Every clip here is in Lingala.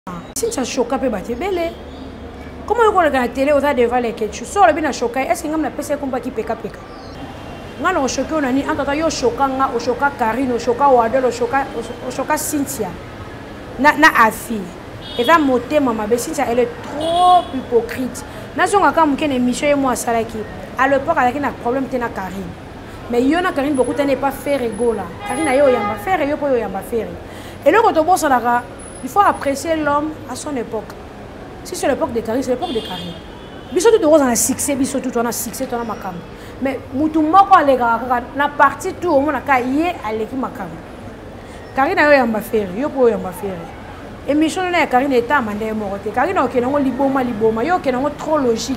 Si ça choque peu batte belé. Comment on regarde la télé aux devant les ketchup sur le bien choqué est-ce que ngam na pesa komba ki peka peka. Ngana o choqué on ani antata yo chokanga o choka Karine o choka Wadel o choka Cynthia. Na afi. Et va monter maman be Cynthia elle est trop hypocrite. Na zonga ka mukene mission et moi salaki. À l'époque avec un problème tena Karine. Mais yo na Karine beaucoup n'est pas faire ego là. Karine a yo yamba faire yo po yo yamba faire. Et le quand on bosse là, il faut apprécier l'homme à son époque. Si c'est l'époque de Karine, c'est l'époque de Karine. Biso tout rose en succès, biso tout on a succès, on a makam. Mais mutu moko alega na partie tout au monde aka yé aleki makam. Karine a yo yamba faire, yo po yamba faire. Et mission na Karine est amandé morote. Karine a okenango liboma, yo okenango trop logique.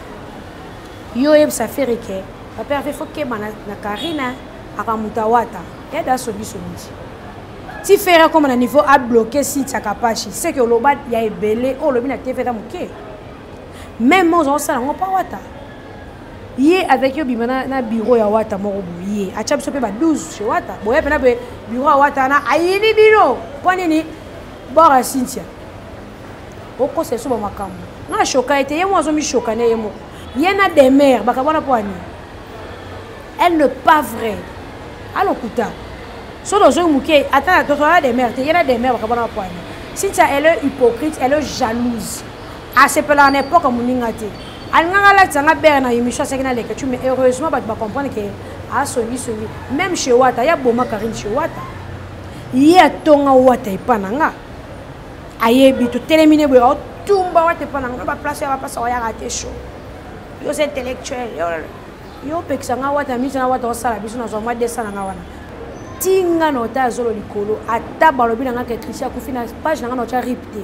Yo yeb sa faire que papa fait faut que na Karine aka mutawata. Ya da so biso muti. Si faire comme un niveau à bloquer si tu as capacité, c'est que l'obat y a belé ou le bien te fait d'amuquer. Même moi on ça on pas wata. Yé avec yo bimana na bureau ya wata moko yé. A chap sope ba 12 chez wata. Boye pena be bureau wata na ayini bino. Poni ni bora Cynthia. Oko c'est so ba makamu. Na choka été yé moi zo mi choka ne yemo. Yé na des mères bakabona poani. Elle ne pas vrai. Allo kuta. So dans un mouquet, attends, tu as des mères, il y a des mères qui ont pas de Cynthia, elle est hypocrite, elle est jalouse. À ce peu là, n'importe comment n'ingati. Alnga la tanga berna émission c'est que tu mais heureusement tu vas comprendre que à celui même chez Wata, il y a boma Karine chez Wata. Il y a tonga Wata ipananga. Aye bi tu terminer bo tumba Wata ipananga ba place va pas ça ya raté chaud. Yo c'est intellectuel. Yo pexanga Wata misana Wata osala biso na zo mois de ça na wana. Tinga nota zolo likolo ata balobi nanga ke Tricia kufina page nanga nota ripte.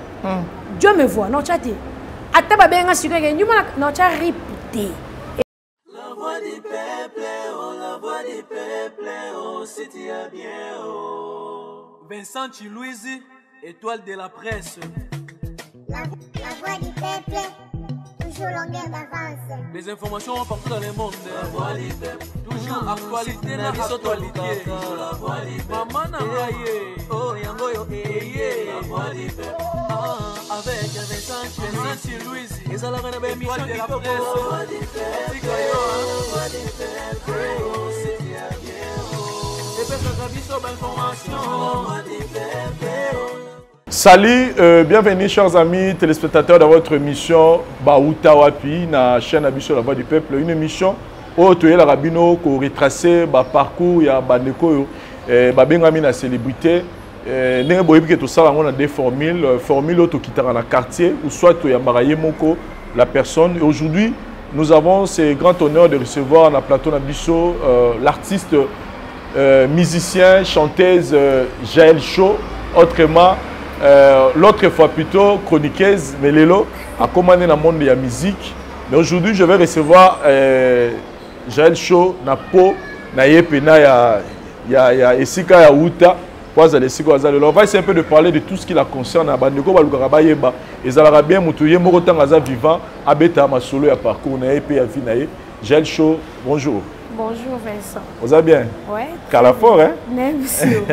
Dieu me voit nota te. Ata ba benga siko ke nyuma nota ripte. La voix du peuple, oh la voix du peuple, oh si tu as bien oh. Vincent Chilouise, étoile de la presse. La voix du peuple, toujours longueur d'avance. Les informations partout dans le monde. La voix du peuple. Toujours actualité na actualité. La voix du peuple. Maman Nangaye. Oh yango yo eye. La voix du peuple. Avec Vincent Louise. Et alors on a bien mission de la presse. La voix du peuple. La voix du peuple. Oh c'est bien bien. Et puis on a vu sur information. La voix du peuple. Salut, bienvenue chers amis téléspectateurs dans votre émission Baouta Wapi, na chaîne Abisso La Voix du Peuple. Une émission où tu es la rabino qui retrace le parcours ya bandeko babengami na célébrité. N'est pas que tout ça on a des formules où tu quittes dans le quartier ou soit tu es embaraillé moko la personne. Et aujourd'hui, nous avons ce grand honneur de recevoir dans le plateau d'Abisso l'artiste musicien, chanteuse Jaël Cho, autrement l'autre fois plutôt chroniqueuse Melelo a commandé dans le monde de la musique. Mais aujourd'hui, je vais recevoir Jaël Cho na po na yepena ya esika ya uta poza le siko azale. On va essayer un peu de parler de tout ce qui la concerne à bandeko balukaka bayeba ezalaka bien mutu ye moko tanga za vivant abeta masolo ya parcours na yepe ya vie na ye. Jaël Cho, bonjour. Bonjour Vincent. Vous allez bien? Ouais. Calafort, hein? Nem, monsieur.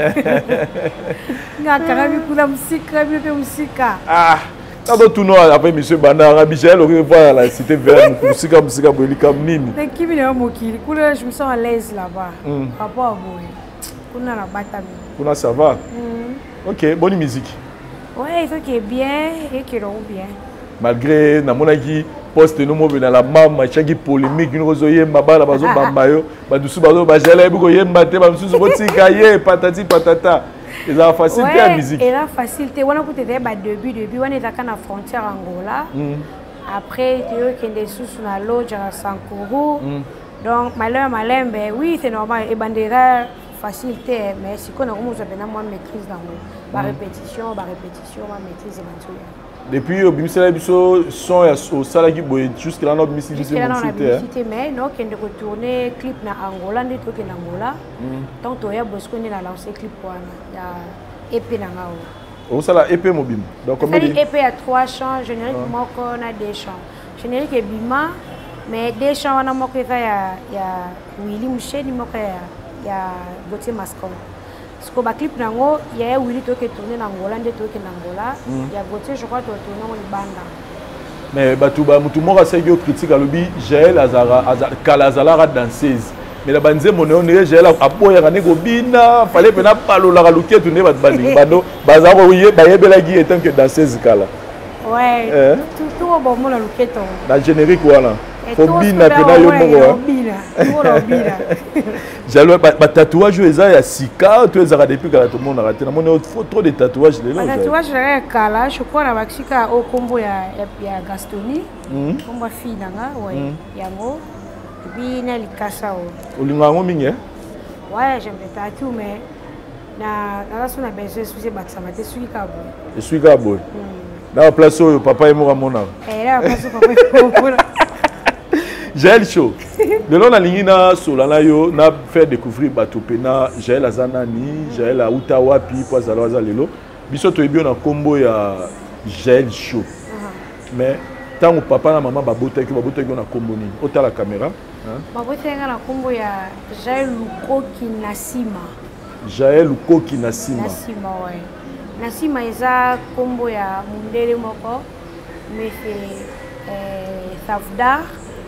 Ngakarabi kula musika, bibe musika. Ah, ça doit tout noir après monsieur Banda, Rabichel, on va voir la cité verte, musika bolika nini. De qui vient mokili? Kula je me sens à l'aise là-bas. Papa a boy. Kuna na batami. Kuna ça va? OK, bonne musique. Ouais, il faut qu'il est bien et qu'il est bien. Malgré na monaki poste no mobe na la mama chaki polémique une rozo yemba bala bazo bambayo badusu bazo bajala ebuko yemba te ba mususu kotika ye patati patata eza facilité la musique et la facilité wana ko te ba début wana ezaka na frontière Angola après tu kende susu na lodge à Sankuru donc malembe oui c'est normal et bandera facilité mais si qu'on a comment ça pena moi maîtrise dans ba répétition ma maîtrise éventuelle. Depuis au Bimisela Bisso son au Salaki boy jusqu'à là notre musique mais non qui est de retourner clip na Angola des trucs en Angola tant to ya Bosco ni la lancer clip wana ya EP na ngao au sala EP mobile donc combien EP à 3 chants générique moko na 2 chants générique et bima mais 2 chants wana moko ya Willy Mushedi moko ya Gauthier Mascon parce que ba clip nango ya Willy to ke tourner na Angola nde to ke na Angola ya Gauthier je crois to tourner en Libanda mais batuba mutu moko asaki critique alobi Jaël azara kalazala danseuse mais la banze mon on est Jaël aboya kané ko bina fallait pena palola ka lukie tourner bat bandi bando bazako wiye bayebela gi etant que danseuse kala ouais tout bon mon lukie to na générique wala faut bina pena yo moko bina jalo ba tatouage eza ya sika to ezaka depuis kala tout le monde a raté na mon trop de tatouages les là tatouage ya kala je crois na bakika au kombo ya Gastoni kombo fi nanga ouais yango puis na likasa o olingango mingi ouais j'aime les tatous mais na so na besoin souci baksama te suki ka bo et suki ka bo na place oyo papa emo mona là place papa emo mona Jaël Show. De là, on a l'ingina solana yo na faire découvrir Batopena Jaël Azanani, Jaël Aoutawa puis Poazaloza lelo. Biso to ebi on a combo ya Jaël Show. Mais tant que papa na maman babota ki on a combo ni. Ota la caméra, babota nga na combo ya Jaël Lukoki Nasima. Jaël Lukoki Nasima. Nasima ouais. Nasima eza combo ya mundele moko mais fait Savdar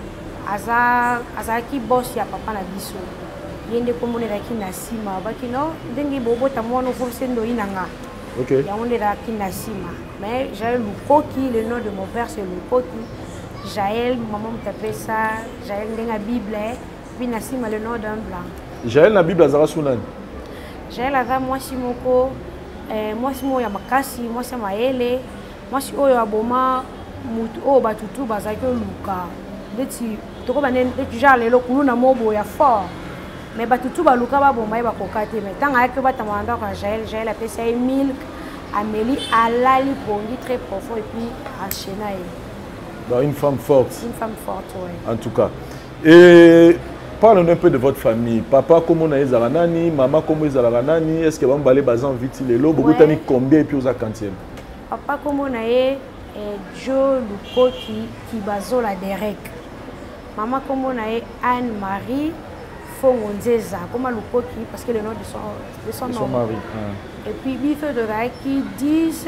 azaki boss ya papa na biso yende komonela ki Nasima bakino ndenge bobota mwana force ndo inanga OK ya onde la ki Nasima mais Jaël Lukoki le nom de mon père c'est Lukoki Jaël maman m'appelle ça Jaël ndenga Bible puis Nasima le nom d'un blanc Jaël na Bible azara sunani Jaël aza mwasi moko mwasi mo ya makasi mwasi maele mwasi oyo aboma mutu o batutu bazaki luka ndeti toko banen déjà lelo kuluna mobo ya fort mais batutu baluka baboma ye bakokate mais tant ayaki batamanda kwa Jaël a payé 1000 Amélie alali pongi très profond et puis enchaîné dans une femme forte ouais en tout cas et parlez-nous un peu de votre famille papa comment on a ezala nani maman comment ezala nani est-ce que va mbalé bazan vite les lots beaucoup tani combien et puis aux quantième papa comment on a Joe Lukoki Kibazola Derek. Maman comme on a Anne-Marie Fongonzeza, comme Lukoki parce que le nom de son mari. Et puis Bifo de Raiki 10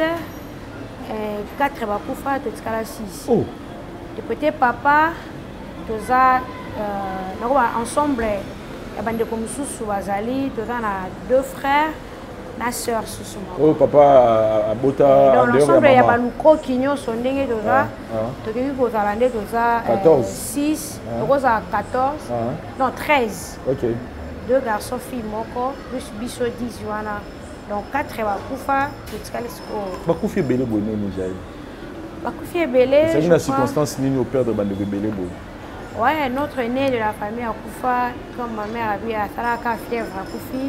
4 bakoufa totikala 6. Oh. De côté papa toza ensemble ya bande comme Soussou Bazali, toza na 2 frères. Ma soeur Sousouma. Oh papa a bota en dehors de maman. Il y a baluko kinyo sondenge doza. Toki ko zalande doza 6, doza 14. Non 13. OK. 2 garçons filles moko plus biso 10 wana. Donc 4 ba kufa totikali sko. Ba kufi belé bono ni Jaël. Ba kufi belé. C'est une circonstance nini au père de bande belé bono. Ouais, notre aîné de la famille a kufa comme ma mère a vu à Salaka fièvre a kufi.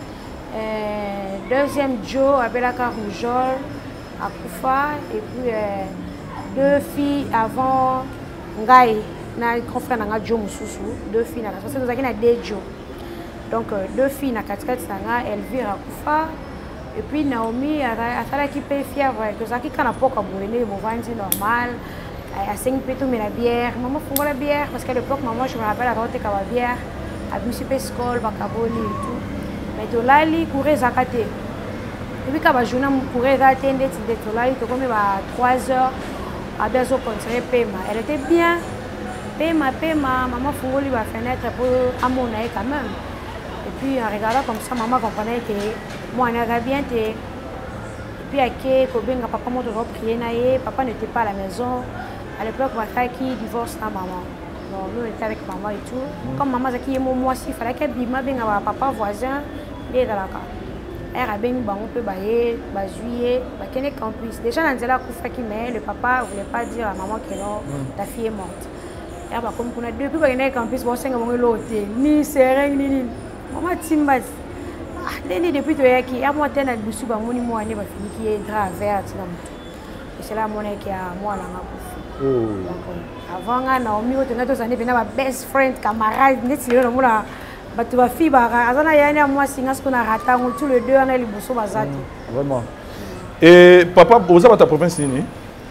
Deuxième Joe Abelaka Roujol à Koufa et puis 2 filles avant Ngai na grand frère nanga Joe Moussoussou 2 filles na parce que nous avons 2 Joe donc 2 filles na katikati sanga Elvira Koufa et puis Naomi a sala qui peut fièvre que ça qui kana poka boulene bon vandi normal à 5 pétou mais la bière maman fongo la bière parce qu'à l'époque maman je me rappelle à rote ka bière à Busipe Skol bakaboli et tout mais tolali courir zakate et puis quand ba journée courir zakate ndeti tolali to comme ba 3 heures à bezo conseiller pema elle était bien pema maman fungoli ba fenêtre pour amona quand même et puis en regardant comme ça maman comprenait que moi on avait bien et puis ake ko benga papa mo to prier na ye papa n'était pas à la maison à l'époque ba qui divorce na maman. Non, nous on était avec maman et tout. Comme maman zaki yemo moi si fallait qu'elle bima benga papa voisin les dans la carte. Elle a bien bango pe baye, ba juillet, ba kene campus. Déjà dans la kufa qui mais le papa voulait pas dire à maman que non, ta fille est morte. Elle va comme qu'on a depuis ba kene campus bon senga bango l'hôtel. Ni sereng ni. Maman timba. Ah, depuis to yaki, à moi tena busu ba moni mo ane ba fini qui est grave vert na mutu. Et c'est là mon qui a moi la ngakufa. Avant Naomi otenga zane bena ba best friend camarade neti lelo mona batu ba fi ba azana yana moi singa ce qu'on a raté tous les deux na liboso bazati vraiment et papa vous avez ta province nini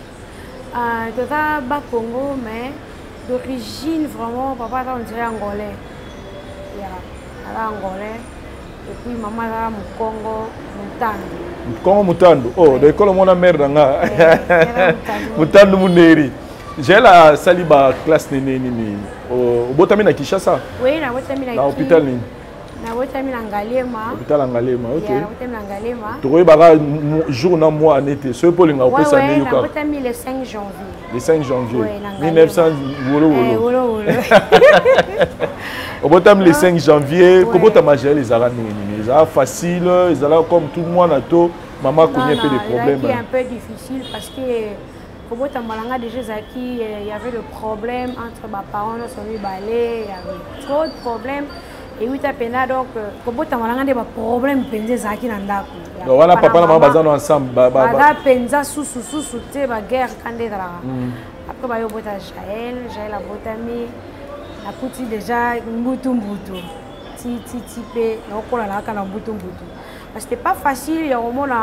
toza ba Congo mais d'origine vraiment papa on dirait angolais ya ala angolais Et puis maman là mon Congo Mutando. Congo Mutando. Oh, de l'école mon mère danga. Mutando Muneri. J'ai la saliba classe nini. Au Botami na Kinshasa. Oui, na Botami na. Na hôpital ni. Na Botami na Ngalema. Hôpital Ngalema, OK. Na Botami na Ngalema. Tu baka jour na mois en été. Ce pour linga ko sa ne yuka. Na Botami le 5 janvier. Le 5 janvier. Oui, 1900 wolo. Au Botami le 5 janvier, comment tu as les arabes nini? Ça facile, ils allaient comme tout le monde à tout. Maman connaît un peu des problèmes. C'est un peu difficile parce que comment tu as déjà il y avait le problème entre mes parents, il y avait trop de problèmes. Et oui, tu as peine donc, comment tu as des problèmes, tu as des donc voilà, papa et maman bazan ensemble. Bada penza sous la guerre quand est là. Après, il y a Jaël a botami, la couti déjà mbutu. Tipé, on a la cana mbutu. Parce que c'était pas facile, il y a au moins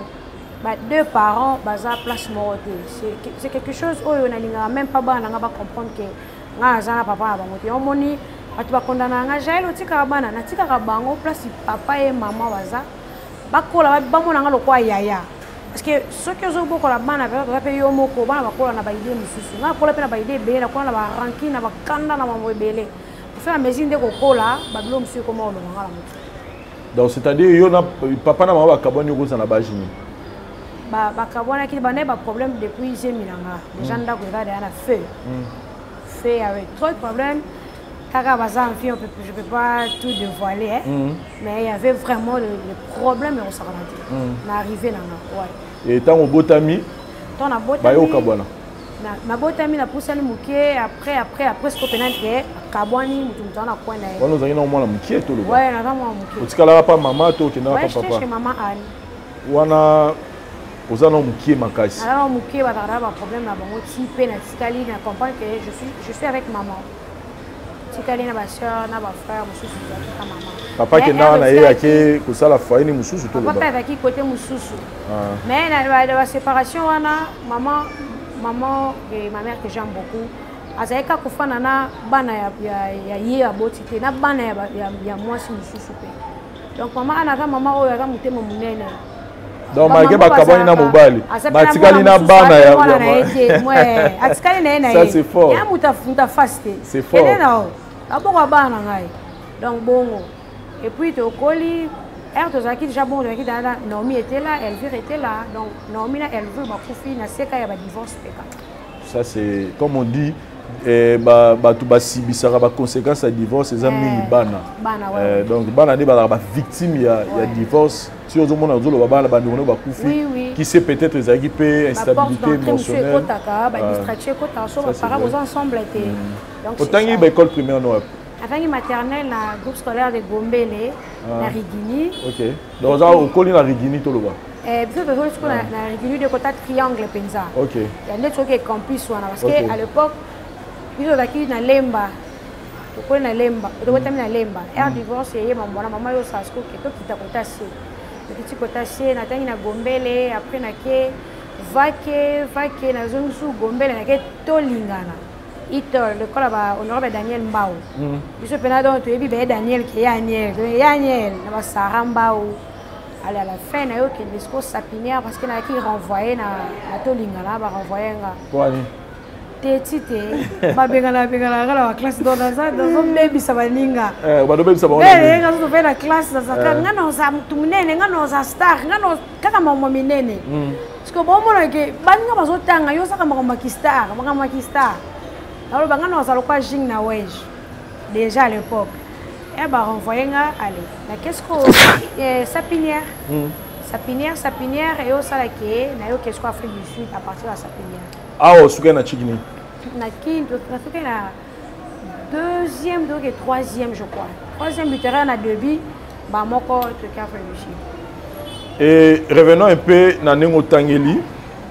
deux parents, baza place moroté. C'est quelque chose où on a même pas comprendre que nga papa ba moté. On moni atu ba kondana nga Jaël otika bana na tika bango place papa et maman baza. Bakola ba mona nga lokwa yaya. Parce que ceux qui ont beaucoup la bana va payer au moko bana bakola na ba idée mususu. Nga kola pe na ba idée bela kola na ba ranki na ba kanda na mambo bele. Pour faire la mesine de kokola babilo monsieur comment on nga la moto. Donc c'est-à-dire yo na papa na maman ba kaboni ko na ba jini. Ba kabona ki ba ne ba problème depuis Zemilanga. Les gens da ko regarder na feu. Feu avec trop de problèmes. Kaka bazan fi je peux pas tout dévoiler mais il y avait vraiment le problème au Saranati. On arrivé là ouais. Et tant au Botami. Tant na Botami. Ba yo kabona. Na Botami na poussé le muké après ce qu'on penait kabwani mutu mtana kwa na. Wana uzangina mwana muké to lo. Ouais, na mwana muké. Utikala pa maman to kina pa papa. Ouais, chez maman Anne. Wana ozana muké makasi. Alors muké ba tara ba problème na bango type na tikali na comprendre que je suis avec maman. Tikali na ba sœur na ba frère mususu za maman. Papa qui na ye ake ko sala faini mususu to lo. Papa avec qui côté mususu. Mais na la séparation wana maman et ma mère que j'aime beaucoup. Azaika kufana na bana ya ye abotite na bana ya mwasi mususu pe. Donc maman anaka maman oyo aka mutema munene. Donc malgré bakaboni na mobali. Batikali na bana ya ouais, atikali na ena. Ça c'est fort. Ya muta faste. C'est fort. Aboko bana ngai. Donc bongo. Et puis to koli Tozaki déjà bon Naomi était là, Elvire était là. Donc Naomi là Elvire ma fille na seka ya ba divorce peka. Ça c'est comme on dit ba tu basi bisara ba conséquences à divorce les amis bana. Donc bana ne ba victime ya divorce. Si on demande aux bana ba ndono ba kufi qui sait peut-être les agipé instabilité émotionnelle. Ba distraction ko ta so ba para aux ensemble était. Donc autant ba école primaire no. Avec maternelle, la groupe scolaire de Gombele, la Rigini. Ok. Donc, ça, on connaît la Rigini, tout le monde. Plutôt que la Rigini de côté triangle Penza. Ok. Il y a des trucs qui sont campus, parce qu'à l'époque, il y a des Lemba. Tu connais la Lemba. Tu connais la Lemba. Et en divorce, il y a maman, il y a Sasko qui est à côté. Le petit côté, il y a Gombele, après, il y a Vake, il y a Gombele, il y a Tolingana. Itol, le col honorable Daniel Mbao. Je suis venu donc tu es bien Daniel qui est Daniel, na Sarah Mbao. Allez à la fin na yo qui discours sapinière parce que na qui renvoyer na Tolingana ba renvoyer nga. Kwani. Tete ba bengala la classe dans un baby sabaninga. Ba do baby sabaninga. Nga so fait la classe za nga no za mtu munene nga no za star nga no kaka mama minene. Parce que bon mona ke banga bazotanga yo saka mama star. Alors, on a fait jing na wej déjà à l'époque. Et bah renvoyer nga allez. La qu'est-ce que sapinière. Sapinière et au salake na yo qu'est-ce qu'on Afrique du Sud à partir de la sapinière. Ah au suka na chikini. Na kinto na suka na deuxième donc et troisième je crois. Troisième buteur na début bah moko to Afrique du Sud. Et revenons un peu na nengo tangeli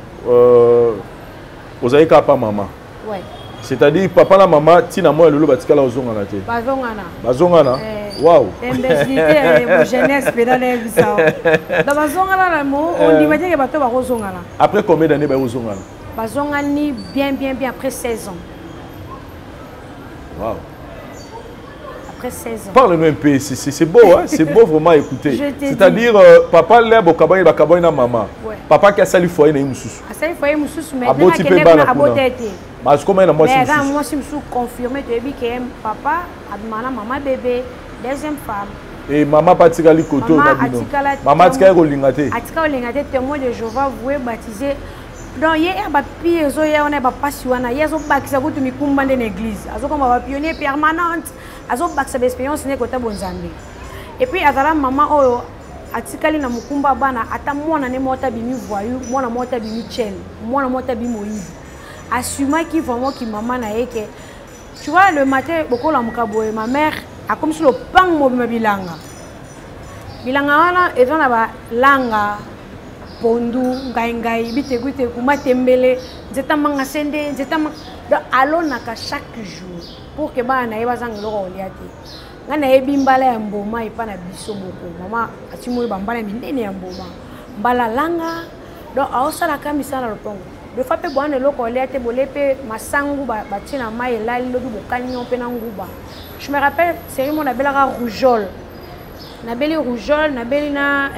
ozaï papa maman. Ouais. C'est-à-dire papa la maman tina moi lelo batikala ozongana te. Bazongana. Waouh. Imbécilité jeunesse pédale bisao. Dans bazongana la mo on dit que bato ba ozongana. Après combien d'années ba ozongana? Bazongani bien après 16 ans. Waouh. près 16 ans. Parle-nous un peu, c'est beau, hein? C'est beau vraiment à écouter. C'est-à-dire, papa l'a bokaboy na maman. Papa qui a sali foyer na imususu. A sali foyer imususu, mais dans la abotete. Parce que moi na moi c'est moi si me confirmé que papa a maman bébé, deuxième femme. Et maman patikali koto na bino. Maman tika ko lingate. Atika lingate témoin de Jéhovah voué baptisé. Donc hier ba pire zo ya on ba pasi wana yezo bakisa kutu mikumba ndene église. Azo comme ba pionnier permanente. Azo bakisa expérience ne kota bonzambe. Et puis azala maman oyo atikali na mukumba bana ata mwana ne mota bimi voyou, mwana mota bimi chel, mwana mota bimi moïse. Assuma qui vraiment qui maman na yeke. Tu vois le matin beaucoup la mukaboye ma mère a comme sur le pan mo bilanga. Bilanga wana ezo na ba langa pondu ngai bitegute kuma tembele nzeta manga sende nzeta alonaka chaque jour pour que bana yeba zanga loko oliate ngana yebi mbala ya mboma ipa na biso moko mama atimo bambala minene ya mboma mbala langa donc aosala kamisa na lopongo de fois pe bwana loko oliate bolepe masangu batina mai elali lobi bokanyo pe na nguba. Je me rappelle série mon abelaka rougeole nabeli rougeole nabeli na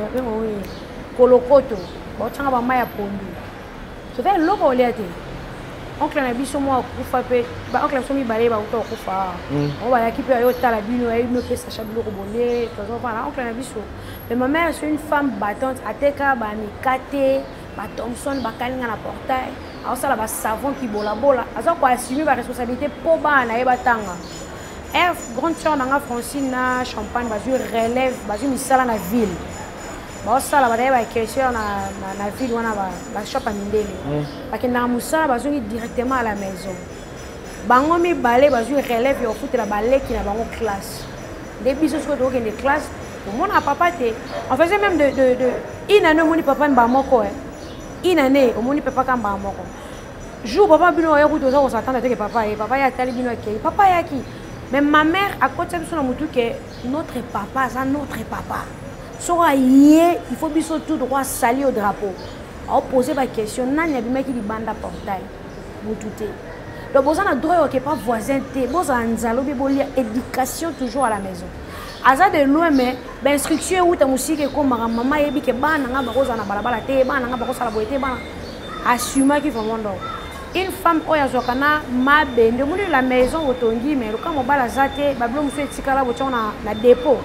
kolokoto baotanga bama ya pondu soki eloko olia te oncle na biso mwa akufa mpe baoncle na biso mibale bauta okufa o bayaki mpe ayotala bino ayinopesasha biloko bolie tozopana oncle na biso mais ma mère c'est une femme battante ateka bamikate bathomson bakalinga na portail aosala basavon kibolabola aza koassume baresponsabilité mpo bana na ye batanga grande sœur nanga Francine na Champagne bazwi relève bazwi misala na ville baosala badaye baquesteur na ville wana bashop mindele bakendaka mosala bazongi directement à la maison bango mibale bazwi relève ya kofutela baleki na bango classe nde biso soki tokokende classe omona papa te on faisait même de une année omoni papa mbaa moko une année omoni papa ka mbaa moko jour papa bino oya kutu oza kosatanda teke papa ye atali bino akei papa yaki mais ma mère akotisa biso na motu ke notre papa aza notre papa soka ye il faut biso tout droit sali au drapeau a poser ba question nani abimaki libanda portail mutu te donc boza na droit que pas voisin te boza nzalo be bolia éducation toujours à la maison aza de loin mais ba instruction ou ta musique ko maman yebi ke bana nga bakoza na balabala te bana nga bakosala boye te bana assuma ki vraiment donc une femme oya zokana mabende muri la maison otongi mais quand mobala zate ba blo muso etikala bocho na dépôt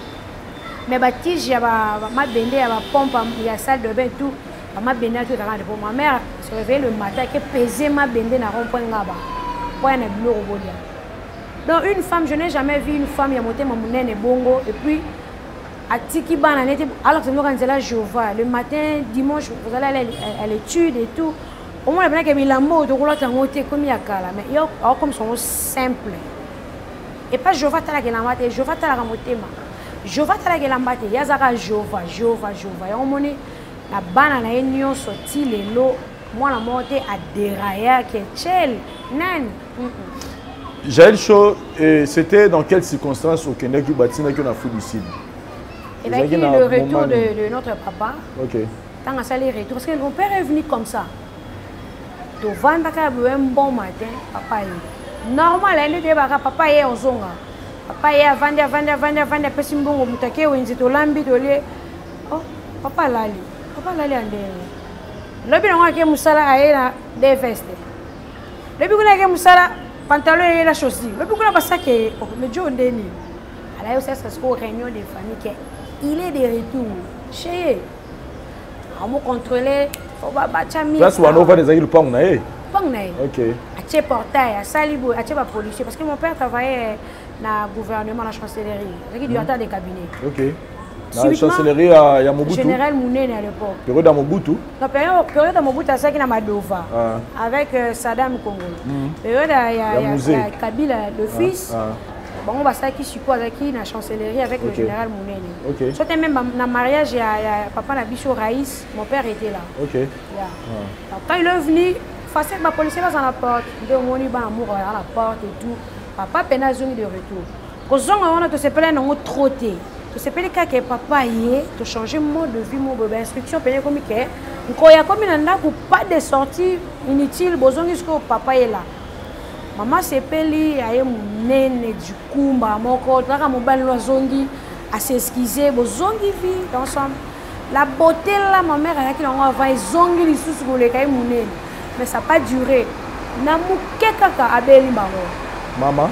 mais batige ya mabende ya pompe ya salle de bain tout mabende tout dans le ma mère se réveille le matin que peser mabende na rond-point ngaba point na bilo robolia. Donc une femme, je n'ai jamais vu une femme ya monter mamunene bongo et puis atiki bana nete alors que nous quand là Jéhovah le matin dimanche vous allez aller à l'étude et tout au moins bien que bilambo de rouler tango te comme ya kala mais yo comme sont simple et pas Jéhovah tala que la mate Jéhovah tala ka motema Jéhovah tala que la mate yazaka Jéhovah ya omoni na bana na enyo sorti lelo moi la monte a déraillé que chel nan Jaël Cho, c'était dans quelles circonstances au Kenya qui bâtit qu'on a foutu ici? Il a eu le retour de notre papa. Ok. Tant à ça les retours parce que mon père est venu comme ça. Tu vas un bon matin, papa est. Normal, elle est là, papa est en zonga. Papa est à vendre, petit bon, mutake ou inzito lambi tolé. Oh, papa lali en Lobi na ke musala aena de veste. Lobi kuna ke musala pantalon et la chaussure. Lobi kuna basake le jo ndeni. Ala yo ça se réunion de famille il est de retour. Chez on m'a contrôlé faut ba chami. Là soit on va des le pang na OK. A che portail, a salibo, a che ba policier parce que mon père travaillait na gouvernement la chancellerie. Il du attend des cabinets. OK. La chancellerie à Mobutu. Général Mounene à l'époque. Période à Mobutu. La période à Mobutu, c'est qui na Madova avec Saddam Congo. Période à Kabila le fils. Bon, on va ça qui suppose qui na chancellerie avec le général Mounene. OK. C'était même na mariage à papa na Bicho Raïs, mon père était là. OK. Quand il est venu, facile ma policier va dans la porte, de moni ba amour à la porte et tout. Papa pena zone de retour. Kozonga on a to se plaindre non trotté. Tu sais pas les cas que papa y est, tu changer mode de vie, mon bébé instruction payé comme que il y a comme il pas de sortie inutile, besoin que papa est là. Maman sepeli aye munene du kumba moko taka mobali lo zongi à s'excuser bo zongi vie ensemble. La beauté là ma mère a qui l'on va zongi li sous ko le kay munene mais ça pas duré. Na muke kaka abeli bango. Maman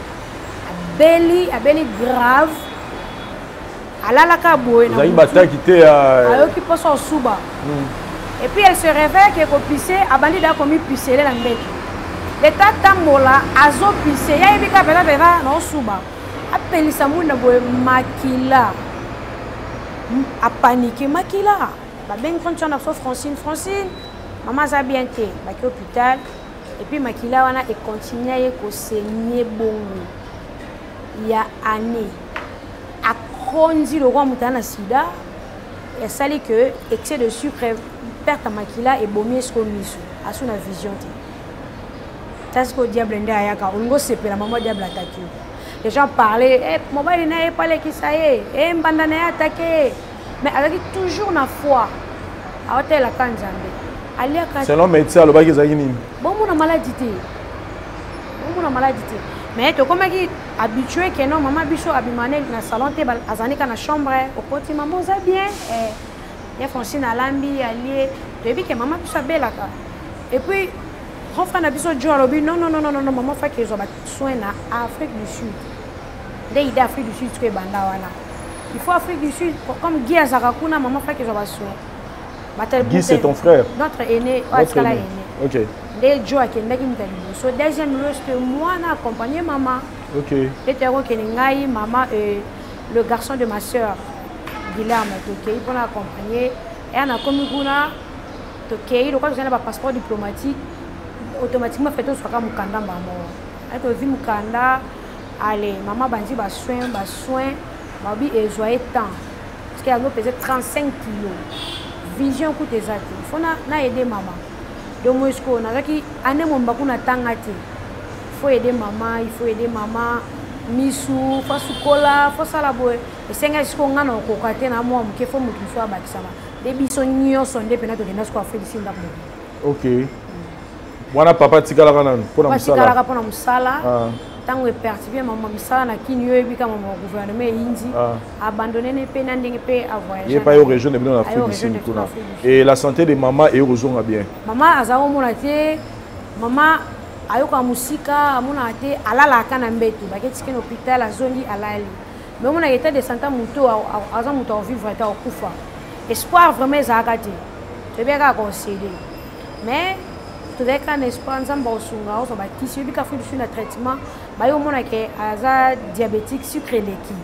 abeli grave. Alala ka boye na. Zaï bata quitté ayo qui passe au souba. Et puis elle se réveille qu'elle pissé abandi da komi pisser la mbeki. L'état tambola azo pissé ya ibika pela na souba. Appeli samuna boye makila. A paniqué makila. Ba ben quand tu en as Francine maman a bien été ba ki hôpital et puis makila wana et continue à ko saigner bongo. Il y a année a kondi le roi mutana sida et ça dit que excès de sucre perte makila et bomier ce qu'on miso à son vision. C'est ce que le diable a yaka on go sepe la maman diable attaqué. Les gens parlaient, eh, mon mari n'a pas les qui ça y est, eh, mbandane attaqué. Mais avec toujours la foi. Alors t'es la kanjambe. C'est l'homme médecin le bagage zaini. Bon mon maladie. Mais tu comme qui habitué que non maman biso abimane na salon te azani kana chambre au côté maman ça bien il y a Francine Alambi allié tu vu que maman biso belle là. Et puis enfin na biso jo lobi non maman fa que zo ba soin na Afrique du Sud. Dès d'Afrique du Sud tu es banda wana. Il faut Afrique du Sud comme Guy Azarakuna maman fa que zo ba soin. Guy c'est ton frère. Notre aîné, Oscar aîné. OK. Des jours qui n'ont pas so deuxième lieu que moi n'a accompagné maman. OK. Et que maman et le garçon de ma sœur Guilherme Tokei pour l'accompagner et on a comme kuna Tokei donc quand on a un passeport diplomatique automatiquement fait tout soit comme Mukanda maman. Avec le vie Mukanda allez maman bandi ba soin babi et joyeux temps parce qu'elle a pesé 35 kilos. Vision coûte exact. Il faut na aider maman. Donc moi ce qu'on a qui année mon bakuna tangati. Il faut aider maman, misu, faut sukola, faut ça la boy. Et c'est ce qu'on a au côté na moi qui faut me soit bakisama. Des bisonnions sont des penato de nasco fait ici là. OK. Wana papa tikala kana pour na musala. Tikala pour na musala. Tango e perturbé maman misala na kinyo e bika maman gouvernement indi abandonné ne pe na ndenge pe a voyager. Il pas au région de bien en Afrique du Sud. Et la santé des mamans est heureusement bien. Maman azao mona te maman ayoka musika amuna te alala kana mbetu baketi ken hôpital azongi alali. Mais mona état de santé muto aza muto vivre ta okufa. Espoir vraiment zakati. Tu bien ka conseiller. Mais tu devais qu'un espoir ensemble au sunga au bâti celui qui a fait le traitement bayo mona ke aza diabétique sucre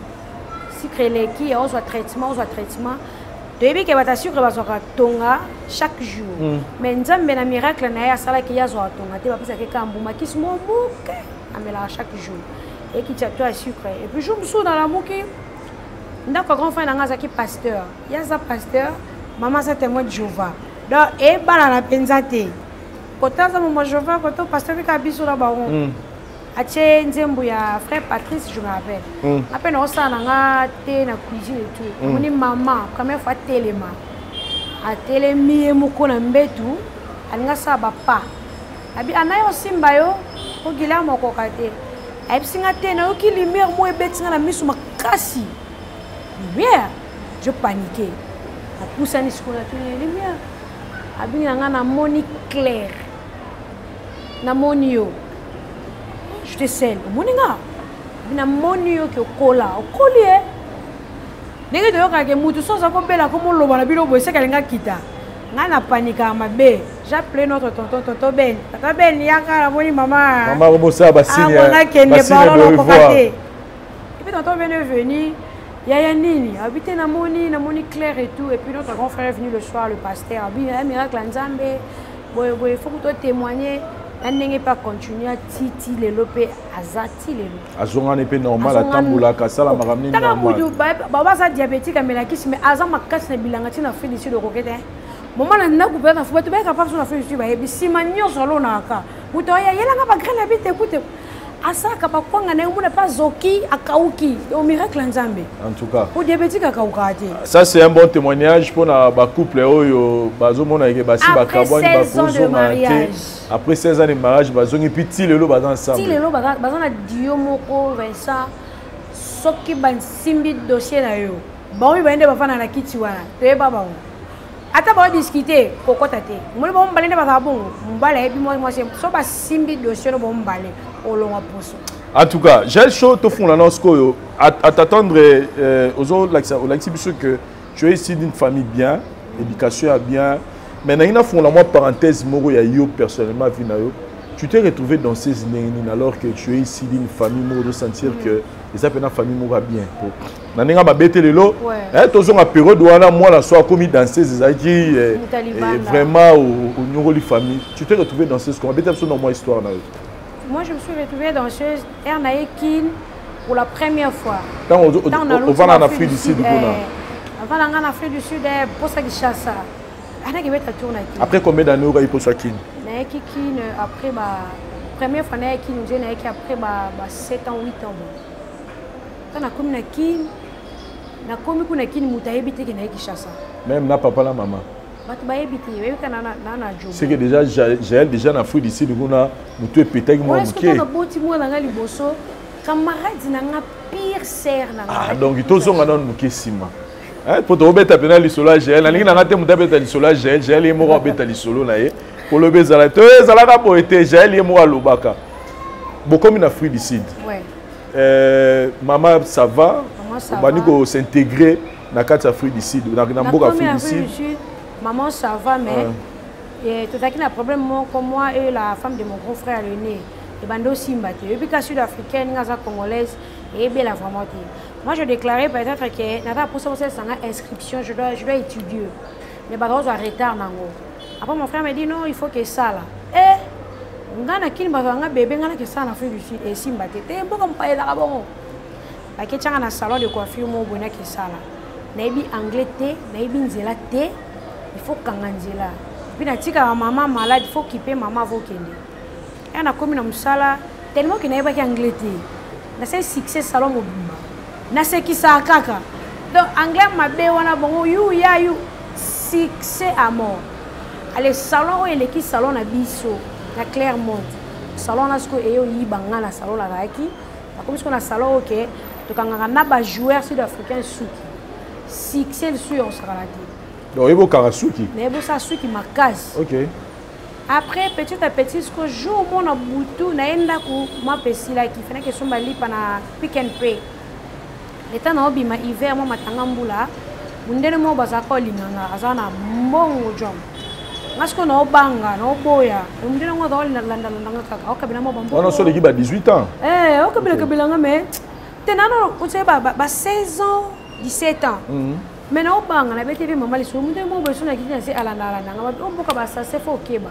leki au traitement tu as vu que bata sucre ba soka tonga chaque jour mais nzambe na miracle na ya sala ki ya zo tonga te ba pesa ke kambuma kismo buke amela chaque jour et qui t'a toi sucre et puis je me sou dans la mouki ndako grand frère na ngazaki pasteur ya za pasteur maman ça témoin de Jéhovah donc et bala na penzate quand on a mon Jéhovah quand on pasteur qui a biso la baron ache nzembo ya frère Patrice je me rappelle après on ça na te na cuisine et tout mon maman quand même fois telema a telemi moko na mbetu alinga sa papa abi anayo simba yo ko gila moko kate abi singa te na ki lumière mo ebetinga na misu makasi lumière je paniquais a poussé ni skola tu lumière abi nga na moni clair na moni yo je te scelle moninga bina moni yo ke kola okolie ndenge to yoka ke mutu soza ko bela ko moloba na bilo boye sekalenga kita nga na panika mabe j'appelé notre tonton Ben tata Ben yaka na moni maman ko bossa basini ya kende balo ko kate et puis tonton Ben est venu yaya nini habité na moni clair et tout et puis notre grand frère est venu le soir le pasteur abi miracle nzambe boye faut que toi témoigner. Elle n'est pas continuer à titi les lopé azati les lopé. Azonga n'est pas normal à tamboula kasala maramni normal. Baba ça diabétique à melakis mais azam makas na bilangati na fait ici de roquette. Maman na couper na faut tu pas capable sur la fait ici ba ebi simanyo solo na ka. Muto ya yela nga ba grele bite écoute. asaka bakwanga na yomuna pas zoki akauki au miracle nzambe en tout cas pour diabétique akauka te ça c'est un bon témoignage pour na ba couple oyo bazomona ke basi ba carbone ba kozonga te après 16 ans de mariage bazongi petit lelo baza ensemble ti lelo baza na dio moko Vincent soki bansimbi dossier na yo baomi baende bafana na kiti wana toyeba bango ata bao discuter kokota te moli bo mbale nde bazala bongo mbala yebi mwasi so basimbi dossier no bo mbale olonga poso. En tout cas, j'ai chaud au fond à t'attendre aux autres l'exhibition que tu es ici d'une famille bien, éducation bien. Maintenant, il y a une parenthèse, moi, yo personnellement, tu t'es retrouvé dans ces années alors que tu es ici d'une famille, moi, de sentir que les appels de famille m'aura bien. Maintenant, ma bête le lot. Tu as une période où moi, la soirée commis dans ces vraiment au niveau de la famille. Tu t'es retrouvé dans ces qu'on a bête dans mon histoire. Moi, je me suis retrouvée danseuse Ernaïkin pour la première fois. Quand on va en Afrique du Sud, on va en Afrique du Sud pour ça qui chasse. Après combien d'années on a eu pour ça Kin? Après la première fois, nous avons après 7 ans, 8 ans. Quand on a commis Kin, nous avons habité qui chasse. Même na papa la maman. C'est que déjà j'ai déjà en Afrique d'ici nous avons tout pété moi bouquet. Pire serre ah donc tous on a dans bouquet sima. Hein pour te beta pena li solo gel na linga na te muta beta li solo gel est mort beta li solo na ye pour le bezala to ezala ka poete gel est mort lobaka. Bon comme en Afrique du Sud. Ouais. Maman ça va? On va nous s'intégrer dans la Afrique du Sud, dans la Afrique du Sud. Maman, ça va, mais tout à fait, un problème comme moi et la femme de mon grand frère l'aîné. Et bando Simba, et puis la sud-africaine, la congolaise, et bien la vraiment. Moi, je déclarais peut-être que pour ça, c'est inscription, je dois étudier. Mais bah, on a retard. Après, mon frère me dit non, il faut que ça là. Et on a un bébé, on a que ça en Afrique du Sud, et Simba, et un peu comme pas là bon. Bah, que tu as un salon de coiffure, mon bonheur que ça là. Naibi anglais té, naibi nzela té. Il faut kanganzela. Puis na tika maman malade, il faut quitter maman vokende. Et on a commis dans sala tellement que n'a pas anglais té. Na c'est succès salon mobimba. Na c'est qui ça kaka. Donc anglais ma be wana bongo you ya you succès à mort. Allez salon et l'équipe salon na biso na Clermont. Salon na sko eyo yibanga na salon la raki. Comme ce qu'on a salon OK, to kanganga na ba joueur sud-africain souki. Succès le sur on sera là. Donc, il y a Karasuki. Il y a Suki ma case. Ok. Après, petit à petit, ce que je joue, mon aboutou, na enda ku ma pesi là qui fait que son bali pana pick and pay. L'état na obi ma hiver mo matanga mbula. Mundele mo bazako linganga azana mbongo jom. Ngasko na obanga na oboya. Mundele mo dole na landa kaka. Okabina mo bambo. On a solo qui ba 18 ans. Okabila nga me. Tenano, on sait ba 16 ans, 17 ans. Mais non, on a été maman les sous, on besoin de se à la on peut pas ça c'est faux Keba.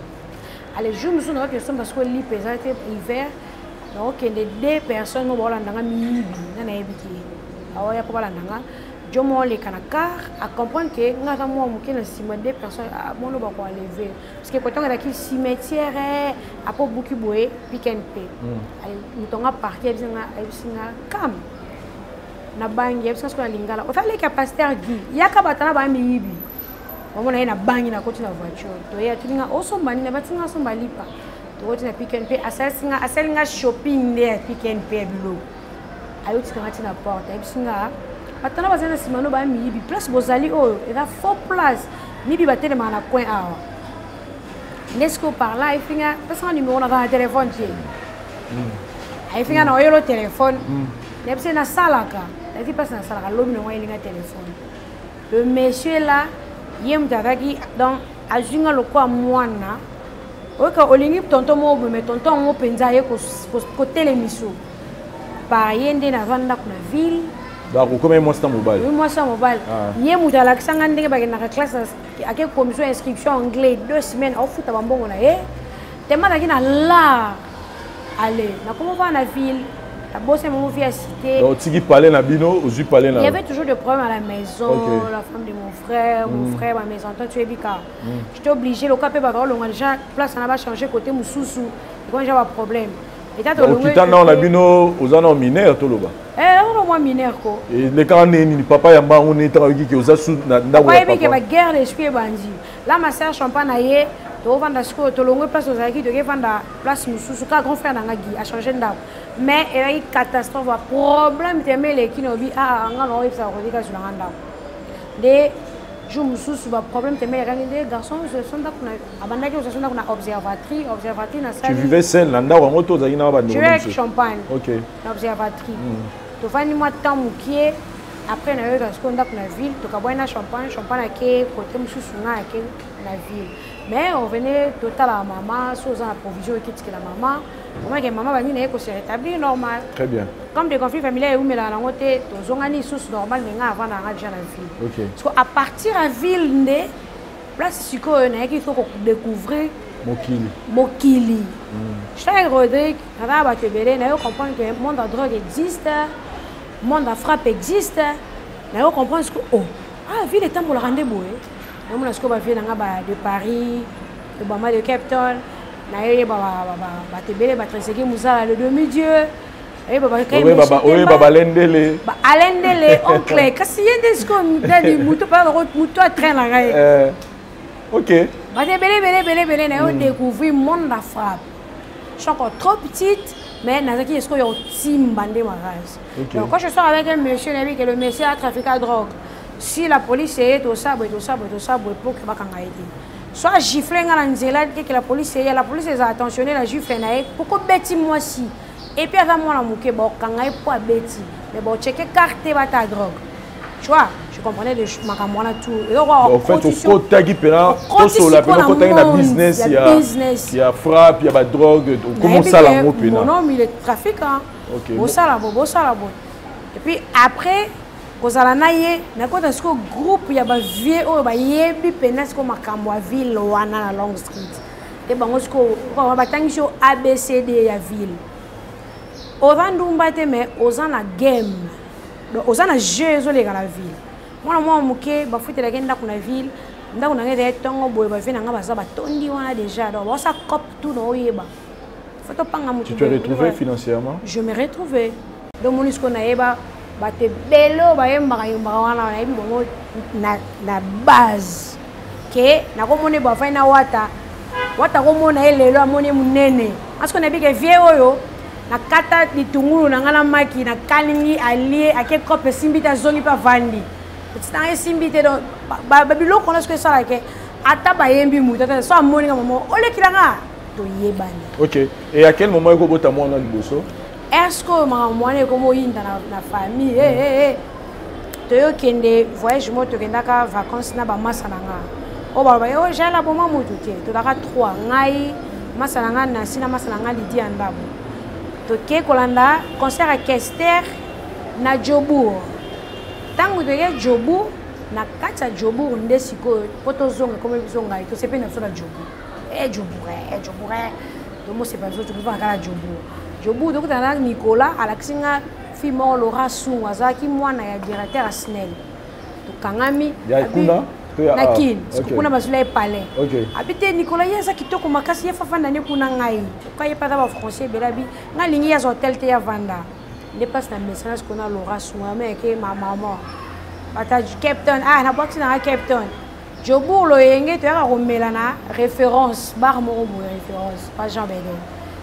Allez, je me souviens que parce que l'hiver hiver, donc les deux personnes vont aller dans la mini, dans la habité. Alors il y a pas là dans je m'en les canacars à comprendre que nous avons moi qui ne s'y met deux personnes à mon va quoi lever parce que quand on a qui cimetière à pas beaucoup boé pick and pay. Allez, nous t'on a parqué bien calme. Na bangi parce que lingala o fallait que pasteur dit yaka batana ba miyibi on na bangi na koti na voiture to ya tulinga oso mani na batinga so malipa to koti na pick and pay asalinga shopping there pick and pay bilo ayo tika na porte ebisinga batana bazana simano ba miyibi place bozali o era faux place mibi batele mana coin awa nesco par là ifinga parce que numéro na téléphone tie ifinga na oyelo téléphone nebse na salaka. La vie passe dans la salle, l'homme n'a pas de téléphone. Le monsieur là, il y a donc à Junga le quoi moi na. Ok, au ligne tonton moi mais tonton moi penza y côté l'émission. Par yende na vanda kuna ville. Donc combien mois c'est mobile? Oui moi c'est mobile. Il y a muta la sanga ndenge ba na classe à quelle commission inscription anglais 2 semaines au foot abambongo na eh. Tellement na kina là. Allez, na comment va na ville? Donc, tu parlais na bino, ou tu parlais na. Il y avait toujours des problèmes à la maison, la femme de mon frère, ma maison. Toi, tu es bika. J'étais obligé, le cap est pas drôle, on a déjà place, on a changé côté Moussoussou. Quand j'ai un problème, okita na on bino ozana mineur toloba on a mineur ko et les quand ni papa ya mbangu ni travailler que oza sous na ndako ya papa ba guerre d'esprit bandi là ma sœur champagne aye to vanda sko to longo place ozaki to vanda place mususu ka grand frère nanga gi a changé ndako mais il y a eu catastrophe problème temé les kinobi nga no ipsa ko dika sur ndako de jour mususu ba problème temé les garçons sont ndako na abandaki aux ndako na observatrice na salle. Tu vivais seul na ndako ngo to zaki na ba je vais champagne. OK. Na observatrice. To fani moi temps mukie après na yo dans ce ndako na ville to ka boire champagne ke côté mususu na ke na ville. Mais on venait total à maman, sous la provision qui est la maman. Comment que maman va venir se rétablir normal. Très bien. Comme des conflits familiaux où mais la langue était aux organis sous normal mais avant d'arranger la ville. OK. Parce qu'à partir de la ville né, place c'est quoi qu'il faut découvrir Mokili. Chaque Rodrigue, avant de te bérer, nous comprenons que le monde de drogue existe, le monde de frappe existe. Nous comprenons que la ville est temps pour le rendez-vous. Nous avons de Paris, de Bama de Cape Town, nous avons le demi-dieu. Baba Lendele. Alendele, oncle. Qu'est-ce qu'il y a de ce qu'on a traîné? OK. Nous avons découvert le monde de la frappe. Je suis encore trop petite, mais nous avons dit qu'il y a un team bandé marage. Donc quand je sors avec un monsieur, le monsieur a trafiqué la drogue. Si la police est tout ça, pour que soit giflé que la police est attentionnée, la gifle pourquoi bêtis moi si et puis avant moi la mouké bon quand pas bêtis mais bon checker carte ta drogue tu vois je comprenais de makamwana tout en fait au côté qui pena tout sur la côté na business il y a frappe il y a drogue comment ça la mot pena non mais le trafic OK bon ça là et puis après kozala na ye na kota siko groupe ya ba vieux oyo ba yebi pena siko makambo ya ville wana na Long Street te bango siko ba tangisi ABCD ya ville ovandumba te mais ozana game ozana jeu zo lega la ville mwana mwa muke ba futela ke ndako na ville ndako na ngede tongo boye ba vina nga baza ba tondi wana déjà donc ba sa cop tout no yeba faut panga mutu. Tu t'es retrouvé financièrement? Je me retrouvais donc monisco na yeba bate belo bayembaka wana na base ke nakomone bafai na wata komona elelo amone munene asko na bike vie oyo na kata litungulu na ngana maki na kalingi alie ake kope simbita zongi pa vandi tsana simbite do babilo kono ce que ça ke ata bayembi mutata so amoni nga mama olekilanga to yebani. OK. Et à quel moment eko bota mona liboso? Est-ce que maman est comme dans la famille tu as kende voyage moto kenda ka vacances na ba masananga o ba ba yo jala bo mamu tuke to daka 3 ngai masananga na sina masananga lidi andabo to ke kolanda concert à Kester na Jobour tangu de Jobour na kata Jobour ndesiko poto zonga comme zonga to sepe na so na Jobour Jobour to mo se pas zo to va kala Jobour Jobour donc dans Nicolas Alexinga Fimo Laura Sou azaki mwana ya directeur Snell to kangami ya kuna nakin kuna basula e palais OK habite Nicolas yesa kitoko makasi yefa fanda ne kuna ngai kai pata ba français belabi ngalingi ya hotel te ya vanda ne passe na message kuna Laura Sou mais ke ma maman bata captain na boxi na captain Jobour lo yenge to ya romela na référence bar mo référence pas Jean Bedel.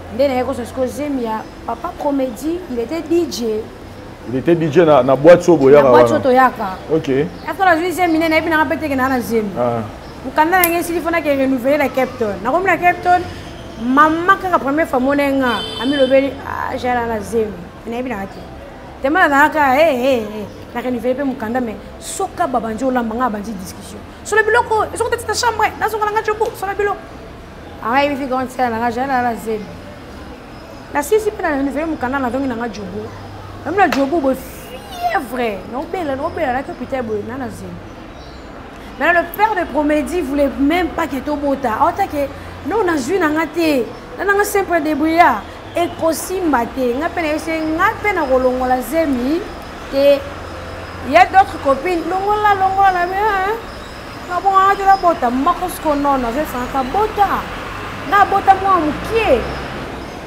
Papa Comédie, il était DJ. Il était DJ na boîte sobo yaka. Na boîte soto yaka. OK. Après la deuxième minute, na bi na répéter que na na zemi. Mukanda ngé si fona ke renouveler la Captain. Na comme la Captain, maman ka première fois monenga, ami lobeli jala na zemi. Na bi na ati. Tema na ka na renouveler pe mukanda mais soka babanjo lambanga bandi discussion. Sur le biloko, ils sont dans ta chambre, na so nga chopo, sur le biloko. Ah il fait grand ça na jala na zemi. La si pe na renouveler mukanda na dongi na Jobour. Même la Jobour be fièvre, non belle la capitaine boy na zemi. Mais le père de Promédie voulait même pas que to bota. Ota que non na zui na ngate, na nga simple débrouillard et kosimba te. Nga pena ese nga pena kolongola zemi te. Il y a d'autres copines longola mais hein. Na bon a de la bota, makos ko non na ve sanka bota. Na bota moi mukie.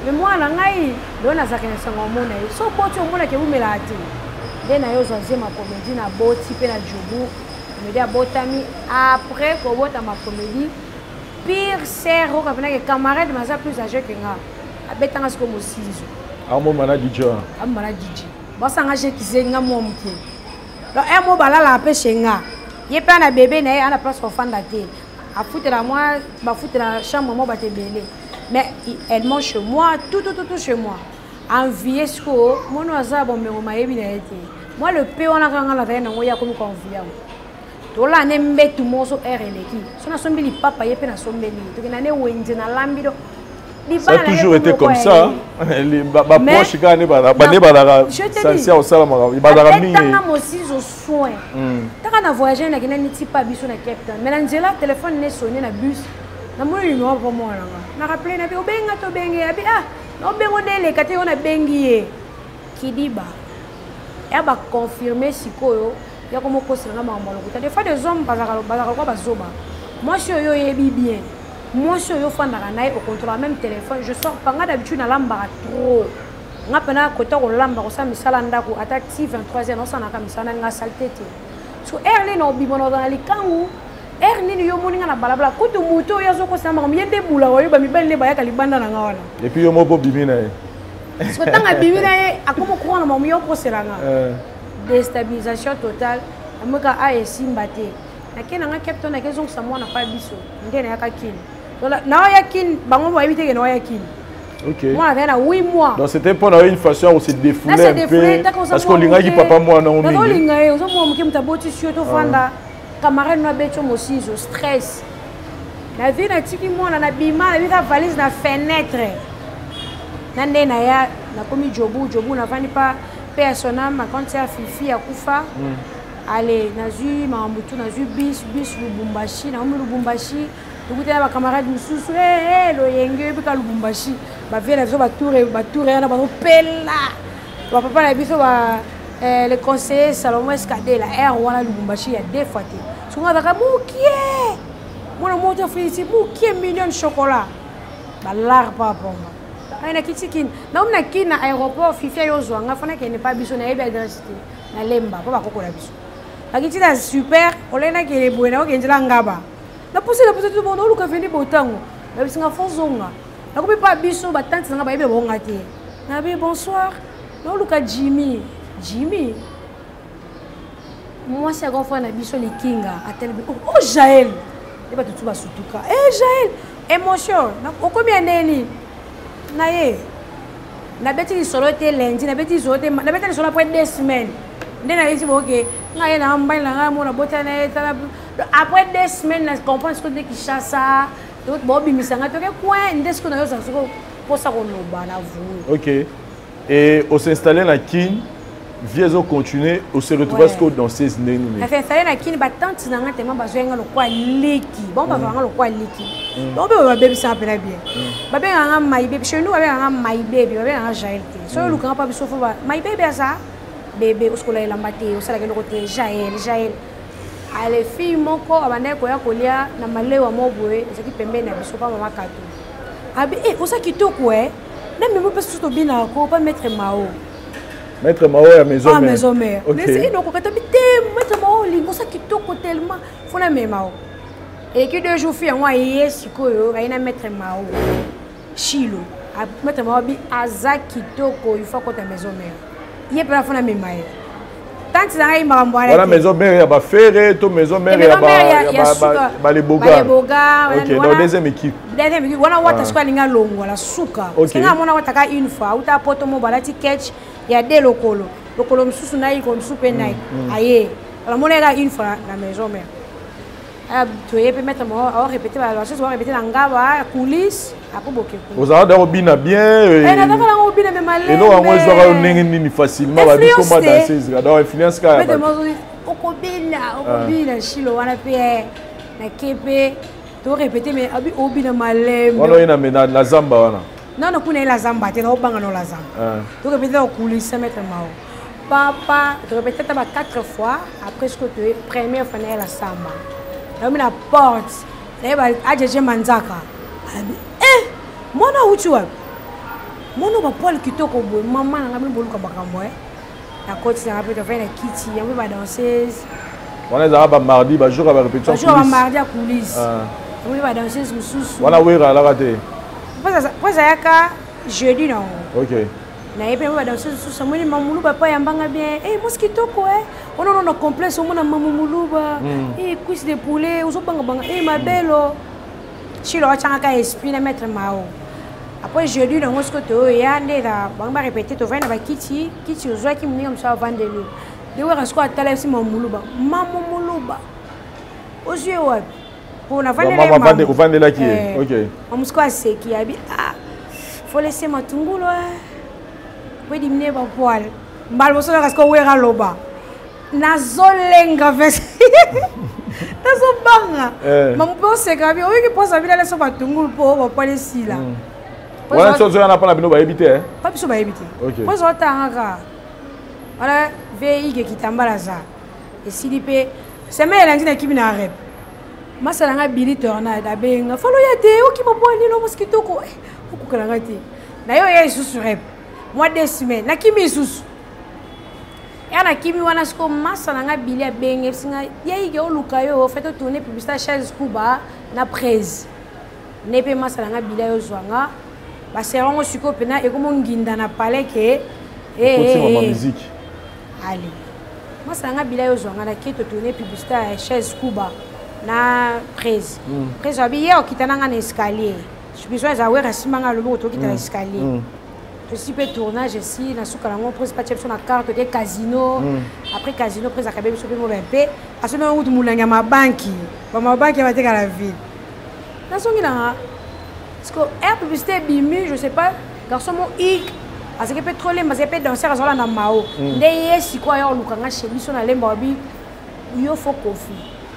mais moi na ngai do na zakena sango mona yo so boti omona ke bumela ati de na yo zanze ma comédie na boti pe na jobu comédie abotami après ko bota ma comédie pire sero ka pena ke camarade maza plus âgé que nga abetanga siko mosizo amo mana DJ amana DJ basanga je kizenga momke donc un mot balala pe chenga ye pe na bébé na ye ana place pour fanda te a foutre la moi ba foutre la chambre moi ba te belé mais elle mange chez moi tout chez moi envier ce ko mono aza bon me mayebi na été moi le pe on a kanga la veine ngo ya comme convia to la ne mbetu moso ereleki so na sombeli papa ye pe na sombeli to ke na ne wenje na lambido. Ça a toujours été comme ça. Les proches, quand ils sont au salon, ils sont soin. Quand on a voyagé, on a pas bus sur la capitaine. Mais Angela, téléphone n'est sonné na bus. Na moi numéro pour moi là. Na rappelé na bi obenga to bengi abi ah. Na obengo dele kati on a bengi Kidiba. Et ba confirmer sikoyo ya komo kosi na mamolo. Des fois des hommes bazaka ko bazoba. Moi je yo yebi bien. Moi, je suis au contrôle même téléphone. Je sors pas d'habitude à l'amba trop. Nga pena kota ko lamba ko sa misala ndako atati 23h no sana ka misala nga saltete. So erni no bibono dans les kangu. Erni yo moninga na balabala kutu muto ya zoko sama ko yende bula ko ba mibale ba ya kalibanda na ngawana. Et puis yo mo bo bimina e. So tanga bimina e akomo ko na mo yo poselanga. Déstabilisation totale. Amuka a esimbate. Na kena nga captain na kezong sa mo na pa biso. Ndene ya kakini. Ok. Moi, 8 mois. Donc c'était pour une façon où se défouler un peu. Parce qu'on l'a dit papa moi non. Non, linga yo, so mo mkim taboti surtout fanda. Camarade no beto mosi zo stress. La vie na tiki moi na bima, la vie ka valise na fenêtre. Nande na ya na komi jobu na vani pa personnel ma concert fifi ya kufa. Allez, nazu mambutu nazu bis Lubumbashi, na Lubumbashi. Vous avez des camarades qui sont le yenge puis Lubumbashi ba vient la ba tour na ba pela ba papa na biso ba le conseiller Salomon Escadé la air wala Lubumbashi ya deux fois té so nga ka mukie mona moto félicité mukie million chocolat ba lar papa ana kitikin na umna kina aéroport fifi yo zo nga fana ke ne pas biso na yebi adresse na lemba ba ko la biso akitita super olena ke le buena o kenjela ngaba. La pousse tout le monde, on a venu pour tango. Mais c'est un faux zonga. La coupe pas biso, ba tante nga ba yebe bon ngate. Na bi bonsoir. Non luka Jimmy. Moi c'est grand frère na biso les kinga à tel oh Jaël. Et ba tout ba sutuka. Jaël, émotion. Na combien d'années? Na ye. Na beti solo te lundi, na beti solo te, na beti solo après 2 semaines. Ndena yesi boke. Na ye na mbala nga mo na botana après 2 semaines, je comprends ce que tu as ça. Donc, Bobby Misanga, tu as quoi? Est-ce que nous avons pour ça qu'on nous ok. Et on s'est installé dans Kin, viens continuer, on se retrouve dans 16 années. On s'est installé dans Kin, tant que nous avons besoin de quoi liki. Bon, on va voir le quoi liki. Donc, on va baby ça appelle bien. Baby a un my baby. Chez nous, on a un my baby, on a un Jaël. Si on ne pas besoin de my baby, ça, bébé, au scolaire, l'ambaté, au salaire, le côté Jaël. Les filles moko abandé koya kolia na malewa mobwe ezaki pembeni na biso pa mama kato abi osa kitoko na même pas surtout bina ko pas mettre mao à maison mère mais c'est donc quand habité mettre mao lingo sa kitoko tellement faut la même mao et que 2 jours fille moi hier sikoyo aina mettre mao chilo mettre mao bi aza kitoko il faut que ta maison mère il est pas faut la même mao. Voilà maison mère ya ba ferré to maison mère ya ba les boga. OK, dans deuxième équipe. Wana wata squad linga longo la suka. Singa mona wataka une fois uta poto mo balati catch ya de lokolo. Lokolo msusu na iko msupe na iko. Aye. La mona ga une fois la maison mère. Tu peux mettre moi on répéter la chose on répéter la ngaba coulisses après boké. Vous avez d'abord bien et non on joue nini facilement va dire comment danser donc influence ka mais okobina chilo wana pe na kepe to répéter mais abi obina malem on ina mena la zamba wana non kuna la zamba te no banga no la zamba to répéter au coulisses mettre mao papa to répéter ta 4 fois après ce que tu es première fois na la samba la porte, ajeje manzaka. Mona uchu wapi? mono ba poil kitoko boy maman na ngami boluka bakambo la côte ça rappelle faire la kitty on va danseuse on est à mardi ba jour à répétition jour à mardi à coulisses on va danseuse mususu wana wera la raté poza yaka jeudi non OK na yepe ba danseuse mususu moni mamulu papa yambanga bien mosquitoko on a complexe on a mamulu ba cuisse de poulet ozo banga banga ma belle si le tchanga ka esprit na mettre mao après jeudi dans ce côté ya ndela banga répéter to vana ba kiti ozo ki mninga msa vandelu de wera sko atala si mamulu ba ozo wa pour na vandela qui OK on musko aseki abi faut laisser matungulo oui dimne ba poil mbal boso na sko wera loba nazolenga vese nazobanga mamupose kabi oyoki posa bila leso batungulu po bapale sila wana sozo yana pana bino baebite pa biso baebite posa otangaka wala ve ige kitambala za esili pe sema elangi na kibi na rep masala nga bili tornade abenga falo ya te okima poali no moskitoko okukalanga te na yo ya isusu rep mois de semaine na kimi isusu yana kimi wana sko masa nga bilia benge singa yeige oluka yo fait tourner publicité chaise kuba na presse nepe masa nga bilia yo zwanga ba serongo siko pena e komo nginda na palais ke ma musique allez masa nga bilia yo zwanga na kito tourner publicité chaise kuba na presse presse abi yo kitana nga na escalier je besoin za wera simanga lobo to kitana escalier je suis fait tournage ici, na souka lango prise pas sur la carte de casino. Après casino prise à Kabebe sur le MP. À ce moment où tout le monde a ma banque, ma banque va être à la ville. Dans son là, parce que air publicité bimi, je sais pas, garçon mon hic, parce que pétrole, mais c'est pas danser à la na mao. Ndeye si quoi yo lukanga chez lui sur la lemba bi, yo faut kofi.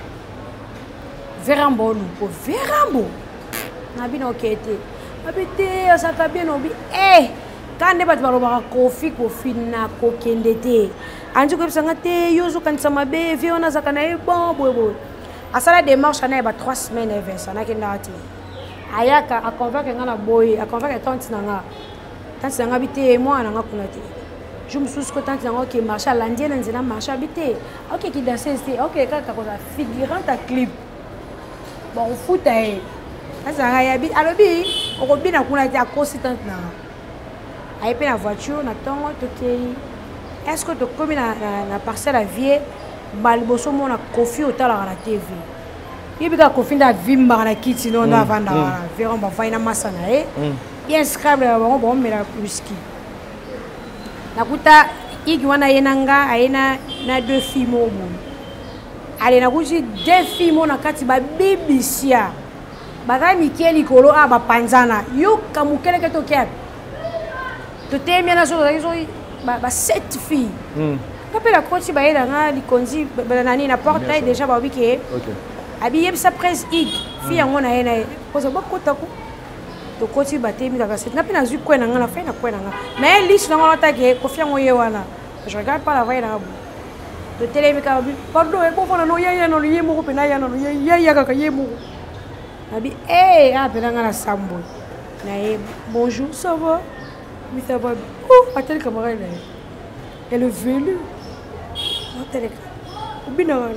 Verambo luko, verambo. Nabi no kete. Abite asaka bien obi quand ne bato balobaka kofi na kokende te anji koyebisanga te yo ozokanisa mabe vie wana azaka na ye bon boyeboye asala démarche ana ye ba 3 semaines evesa nakendaka te ayaka aconvaincre nga na boye aconvaincre tante na nga bi te mwana na nga kuna te jour mosusu ko tante na nga oke marché alandi ye na nzela marché abi te okeki danseuse te oke kaka koza figurante a clip bon ofuta ye tante na nga yabi alobi okobina kuna te akosi tante na nga aye pe na voiture na tongo tokei est-ce que tokomi na parcelle à vie baliboso mona kofi otalaka na tv yebi kaka kofi nde avimbaka na kiti no ndo avandaka na veron bavai na masa na ye bien scrable ya bango baomela whisky nakuta igi wana ye na nga aye na 2 filles moko boye ale nakuti 2 filles mo na kati babibisia baza mike likolo a bapanzana yoka mokeleke tokeapi totemi na so ba 7 filles kapela koti ba yela nga likonzi nani na porte déjà ba wiki abi yebisa presse ig fille yango na yena koza bakota ko to koti ba temi ka 7 na pena zu kwena nga na fe na kwena nga mais liste na ngota ke ko fia ngo ye wana je regarde pas la veille na bu to telemi ka bi pardon e bofona no ya no ye mo ko pena ya no ya ka ye mo abi pena nga na sambo na ye bonjour ça va. Mais ça va. Attends, le camarade là. Elle est venue. Attends, le camarade.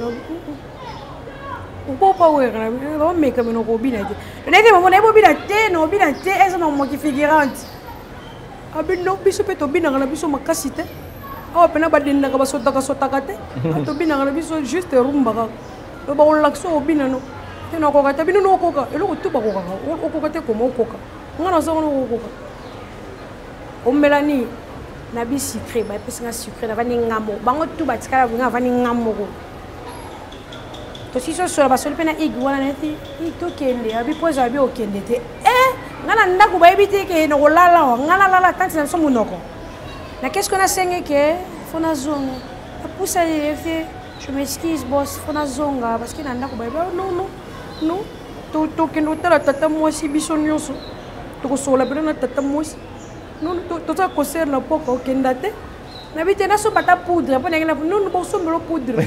On peut pas voir. On met comme un robin. On est comme on est robin thé, non robin thé. Est-ce que moi qui figurante? Ah ben non, biso peut robin dans la biso makasite. Ah pena badinda ka basota kate. To bina na biso juste rumba ka. To ba on lakso robin no. Tena ko kata bino no koka. Elo ko tuba ko ka. O ko kate ko mo koka. Ngana so no koka. Omelani na bi sucré ba pesa sucré na vani ngamo bango tu ba tikala bunga vani ngamo ko to siso so ba sol pena igi wana neti to kende abi poza abi okende te ngana ndako ba ebite ke no lala ngana lala tanti na somo noko na qu'est-ce qu'on a sengé que fona zonga apusa ye fait je m'excuse boss fona zonga parce que na ndako ba non to kendo tala tata mosi biso nyonso to ko sola bena tata mosi non to ça concerne la poko kendate na bite na so bata poudre pona ngena non bo so mbelo poudre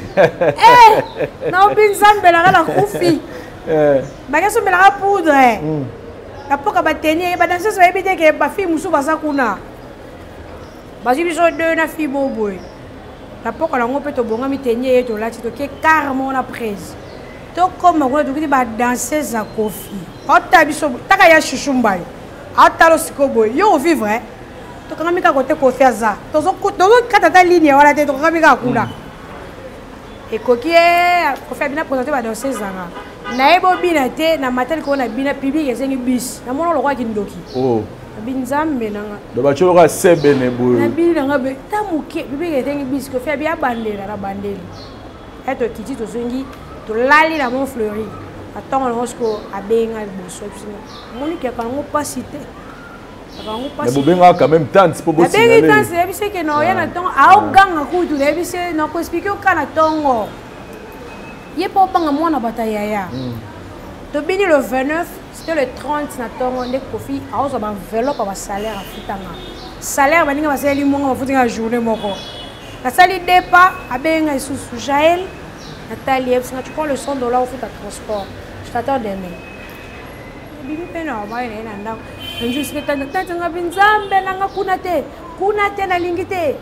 na obinzambela la kufi ba ka so mbela poudre La poka bateni ba danseuse ba ebite ke ba fille musu baza kuna. Ba biso deux na fille boboy. La poka la ngope to bonga miteni to lati to ke carrément na prise. To comme ko to ki ba danseuse za Kofi. Ota biso taka ya chuchumba. Ata lo sikoboy. Yo vivre. To kanga mika côté Kofi aza. To kata ta ligne wala te to kanga mika kuna. Et Kofi a bien présenté ba danseuse zanga. Na ebo bina te na matel ko na bina public esengi bis na mono lokwa kindoki oh binzambe nanga do ba choka sebe ne boyo na bina nga be tamuke public esengi bis ko fe bia bandela na bandeli eto kiti to zengi to lali na mon fleuri atongo losko abenga boso pisina moni ke kango pasite kango pasite mais bobenga quand même tant pour bossi na bengi tant c'est bise ke no ya na tongo au ganga ku tu bise no ko expliquer o kana tongo. Il pas pas moi na batayaya. Tobini le 29, c'était le 30 na tongo de Kofi, a oso ba enveloppe ba salaire afutanga. Salaire baninga ba sali monga ba futinga journée moko. La sali depa abenga isusu Jaël, Nathalie, parce que tu prends le $100 au futa transport. Je t'attends demain. Bibi pena ba ina nda. Nju siketa tanga binzambe nanga kunate na lingite.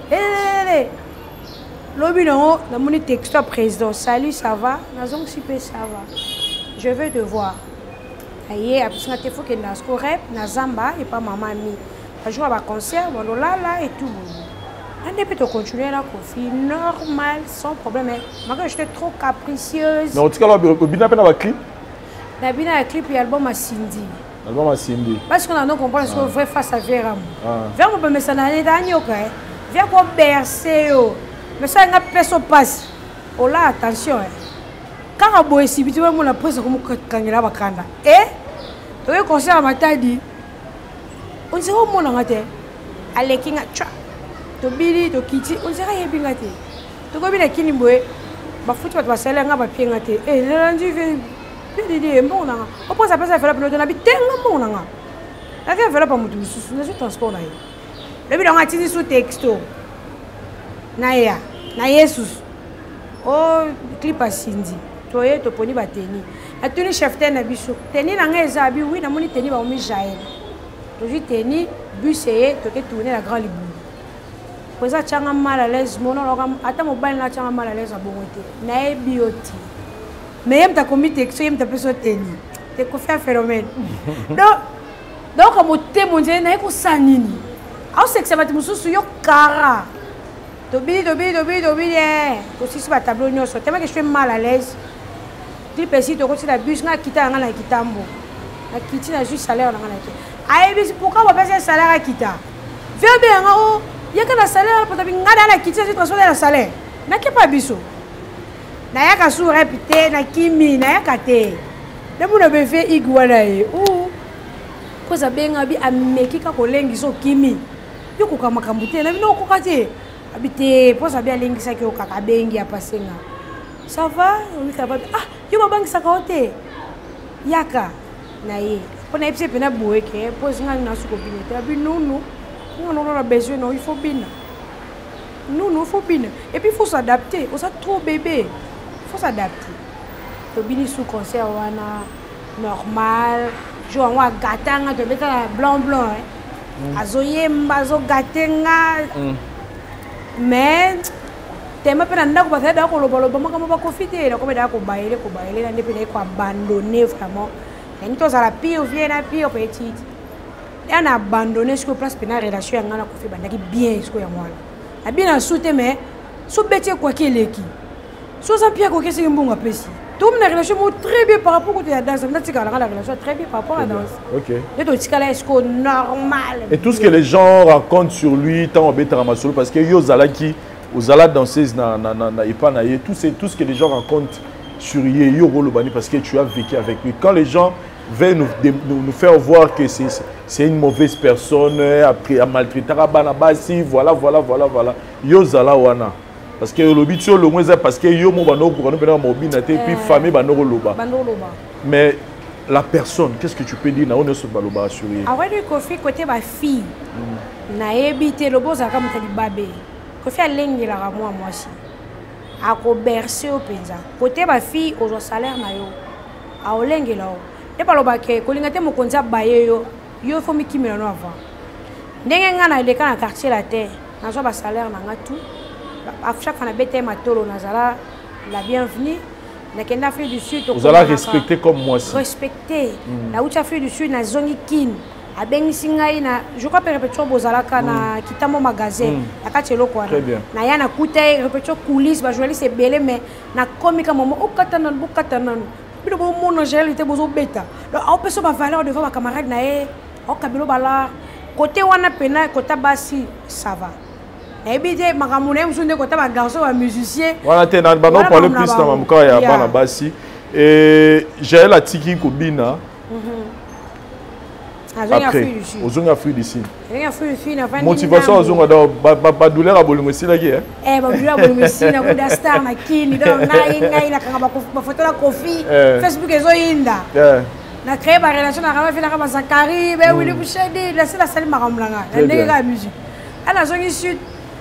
Lobi non, dans mon texto président, salut, ça va? Nazong super, ça va. Je veux te voir. Aïe, après ça, il faut que Nasko rep, Nazamba et pas maman mi. Un jour à ma concert, bon là et tout. On peut continuer la Kofi normal, sans problème. Mais j'étais trop capricieuse. Mais en tout cas, Bina peine avec clip. Nabina a clip et album à Cindy. Album à Cindy. Parce qu'on a donc compris ce qu'on vrai face à Véram. Véram peut me s'en aller dans Yoka. Viens quoi bercer. Mais ça, il y a personne passe. Oh là, attention. Quand on a si vite, on a pris comme quand il y a la bacanda. Et, tu as concert à ma taille, on sait où on a été. Allez, qui a tcha. Tu bili, tu kiti, on sait rien bien gâté. Tu as bien qui n'y boit. Bah, faut que tu vas saler un gars bien gâté. Et le lundi, il dit, bon, on pense à passer à faire la pelote, on habite tellement bon. La vie, elle va pas me dire, je suis transport. Le bilan a tiré sous texto. Naya, na Jesus. Oh, clip à Cindy. Toi, tu poni ba teni. La tenue chef ten na biso. Teni na nga ezabi, oui, na moni teni ba omi Jaël. Toujours teni, bus et tu peux tourner la grande libu. Pour ça, tu as mal à l'aise. Mon nom, attends, mon bain là, tu as mal à l'aise à bonté. Na bioti. Mais même ta commis texte, même ta personne teni. Tu as un phénomène. Donc, comme tu mon Dieu, na ko sanini. Ah, c'est que ça va te mousser sur yo cara. Dobili, aussi sur le tableau, tellement que je suis mal à l'aise. Tu peux essayer de continuer la bus, na kita na kitambo. Na kiti na juste salaire na na. Aïe, pourquoi on va passer un salaire à kita? Viens bien, oh, il y a que le salaire pour t'avoir na kita, je transfère le salaire. Na qui pas biso. Na ya ka sou répéter, na kimi, na ya kate. Le monde be fait iguana e. Ou ko za benga bi ameki ka kolengi so kimi. Yo ko kamakambuté na bino ko kate. Habité, pour ça bien lingi ça que au kakabengi a passé là. Ça va? Oui, ça va. Ah, yo babangi ça côté. Yaka. Naïe. On a épicé pena boué que pose nga na su copine. Tu as vu non. On a besoin non, il faut bien. Non, il faut bien. Et puis il faut s'adapter. On s'est trop bébé. Il faut s'adapter. Tu bini sous concert wana normal. Jo on gatanga te mettre blanc. Azoyemba zo gatenga. Mais tema pena ndako ba da ko loboloba makamo ba profiter la ko ba ko baile na ndepena ko abandonner vraiment et to za la pire vient na pire petite et na abandonner ce que place pena relation nga na ko fi bandaki bien ce ko ya mwana a bien souté mais so betie quoi qui leki so za pire ko kesi mbunga pesi tout une relation très bien par rapport à la danse na tika la relation très bien par rapport à la danse. OK. Et to tika la est normal. Et tout ce que les gens racontent sur lui tant obéta ramasolo parce que yo zalaki ozala danseuse na ipanaye tout ce que les gens racontent sur yo rolobani parce que tu as vécu avec lui. Quand les gens veulent nous faire voir que c'est une mauvaise personne après à maltraiter bana basi voilà yo zala wana. Parce que le but sur le moins parce que yo mo bano pour nous faire mobile et puis famille bano loba. Mais la personne, qu'est-ce que tu peux dire na on se baloba sur lui? Ah ouais, Kofi côté ma fille. Na ebité le boza comme tali babé. Kofi a lengi la moi aussi. A ko bercer au penza. Côté ma fille au salaire na yo. A o lengi là. et pas le baquet kolingate mo konza baye yo faut mi kimela no avant ndenge nga na leka na quartier la terre na zo ba salaire na nga tout à chaque fois na bete matolo na zala la bienvenue na kenda Afrique du Sud vous allez respecter comme moi si respecter na uti Afrique du Sud na zongi kin abengisi ngai na je crois répétition bozalaka na kitamo magasin akati eloko wana na ya na kuta répétition coulisses ba journaliste ebele mais na komika momo okatana bilo bo mona réalité bozo beta donc on peut se ba valeur devant ba camarade na e o kabilo bala côté wana pena côté basi ça va et bien makamune msunde côté ba garçon ba musicien wana te na ba non parler plus na mamuka ya bana basi et j'ai la tiki kobina après aux Afrique du Sud motivation aux ba douleur a bolimo sila ki ba douleur bolimo sila ko da star na kini do ngai na kanga ba photo la Kofi Facebook ezo inda na créer ba relation na kama fina kama Zakari be Willy Bouchedi la sala sali makamlanga ndenge ka musique ala zongi sud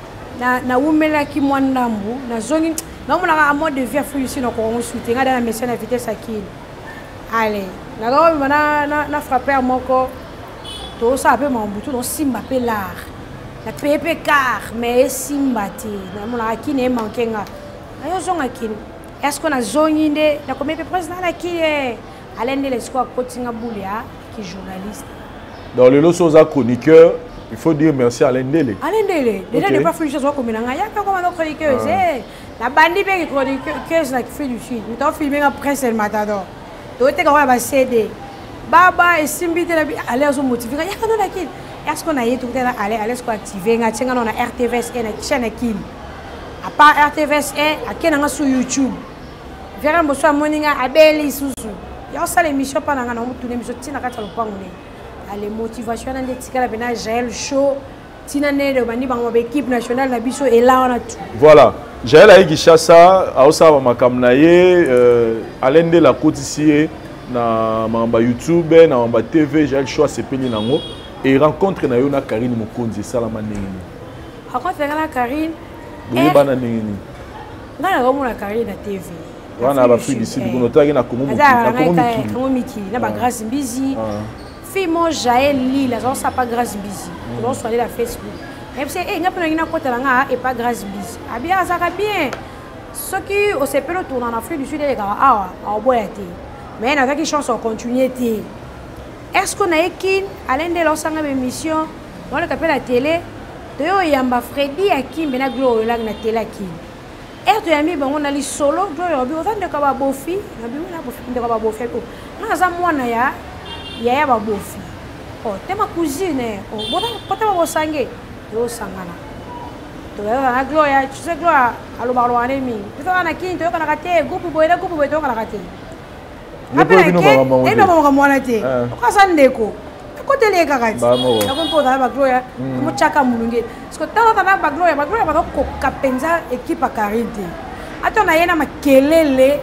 na umela ki mwandambu na zongi na umela a mode de vie Afrique du Sud ko on soutien ngada na message na vitesse akini allez na go na frapper moko tout ça peu mon bouton on simba pe l'art la pepe car mais simba ti na mona akini manqué nga ayo zonga kini est-ce qu'on a zongi nde na comme pe président na ki alende les quoi coaching boulia qui journaliste dans le lot soza chroniqueur il faut dire merci à Alendele déjà ne pas fouiller soit comme nga ya comme un chroniqueur c'est la bandi pe chroniqueur na qui fait du film nous t'as filmé un prince el matador to te ka ba CD baba et simbite la aller au motiver ya kana la kid est-ce qu'on a yé tout aller ce ko activer nga tsenga na RTVS et na chaîne kin à part RTVS et à kenanga sur YouTube vera mbo so moninga abeli susu ya ça l'émission pa na nga na mutu l'émission tina ka tsalo pangu ne ale motivation na ndetikala bena Jaël show tina ne de bandi bango ba équipe nationale na biso et là on a tout voilà Jaël a Kinshasa a osa makamna ye alende la cotisie na mamba YouTube na mamba TV Jaël show sepeli nango et rencontre na yo na Karine Mokonzi salama nini rencontre na Karine et bana nini ngana ko mona Karine na TV wana ba Afrique du Sud ko notaki na komo miki na ba Grâce Mbizi fimo Jaël li la zo sa pas Grâce Mbizi on soit la Facebook même si nga pena ngina kota nga et pas Grâce Mbizi abia ça bien ce qui au sepelo tourne en Afrique du Sud et awa a boyati mais na qui chance en continuité est-ce qu'on a ékin alende lo sanga émission on le capé la télé de yo yamba Freddy akim bena gloire la na télé akim to yami bango na li solo do yo bi otande ka ba bofi na bi na bofi ndeka ba bofi ko na za mwana ya ba bofi oh tema cousine oh bona pota ba bosange yo sangana to ya na gloria tu sais gloria alo ba roane mi to na kinto yo kana kate groupe boy to kana kate ngapela ke eno ba mwana te ka sandeko ko tele ka kati na ko poda ba gloria mo chaka mulunge parce que tala ba gloria ba ko kapenza équipe Karine atona yena makelele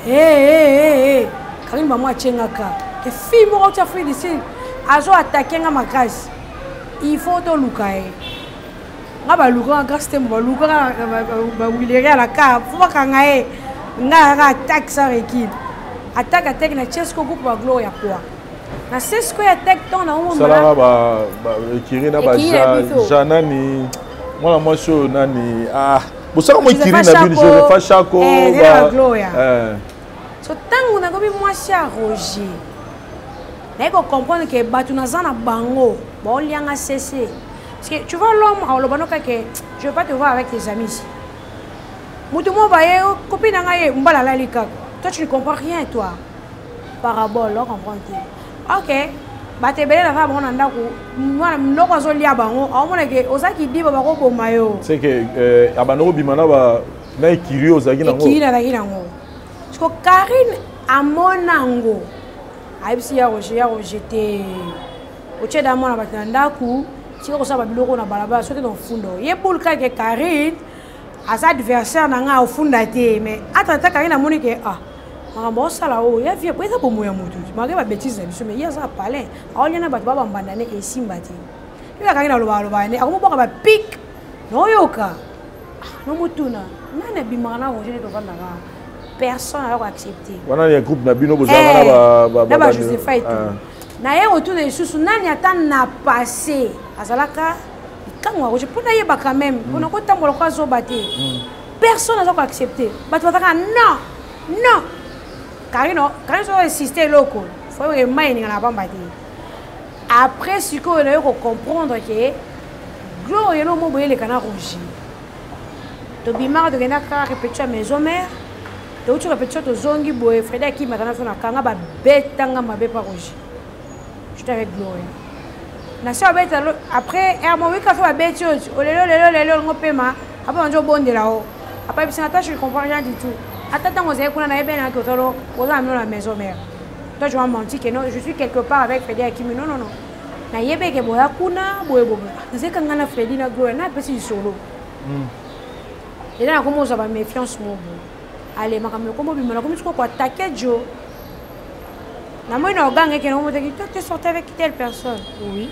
Karine ba mo achengaka ke fimo ko tsa Afrique du Sud azo attaquer nga makasi il faut to lukae nga ba luka grâce te ba luka ba wileria la ka fo ka ngae nga ga attaque ça rekid attaque na Chesco groupe ba gloria quoi na Chesco attaque ton na mo sala ba Kirina ba janani moi moi so nani bosaka mo Kirina na bi je fa chako ba gloria so tangu na gobi moi sia Roger mais il faut comprendre que Batunazana Bango, bon lianga cessé. Parce que tu vois l'homme, je vais pas te voir avec tes amis ici. Moutoumou baye, copine nangaye, mbala la lika. Toi tu ne comprends rien toi. Parabole, on comprend. Ok. Bate bele na va nanda ko. Mwana mnoko azolia bango. Aomona ke ozaki di baba ko bomayo. C'est que abanoko bimana ba na ikiri ozaki nango. Ikiri na nango. Parce que Karine amonango. Aibisi ya rejeté au tchè d'amona batandaku tiko ko saba biloko na balabala sote dans fundo yebulka ke Karine as adversaire na nga ofunda te mais atata Karine amoni ke makambo sala o ya vie kweza bomo ya mutu mage ba bêtise biso mais ya za palin aonya na bato baba mbandane esimba te ila Karine aloba ne akomoboka ba pic no yoka no mutuna nana bimana o jene to vanda personne n'a accepté. Voilà les groupes Nabino Bozana Josepha et tout. Na retour de sous nani ata na passé azalaka quand moi je peux naïe quand même on a quoi tambola quoi zobaté personne n'a accepté bato bataka non Karino so insister loko faut que maïni na bamba après ce qu'on a eu comprendre que Glo et no mo boye le kana rouge to bimar de gena ka répéter maison mère to tu répéter to zongi boye Frédéric qui matana so na kanga ba betanga mabe pa rouge. J'étais avec Gloria. Après, moi, quand je suis après, on bon de là-haut. Après, je ne comprends rien du tout. Attends, on a la maison mère. Toi, je vais mentir que non, je suis quelque part avec Frédéric Kimi. Non. Na yebe ke boya kuna boye bobe. C'est quand on a Frédéric na Gloria, na petit solo. Et là, on commence à avoir méfiance mon bon. Allez, comment je peux attaquer Joe. Je suis tu sorti avec telle personne. Oui.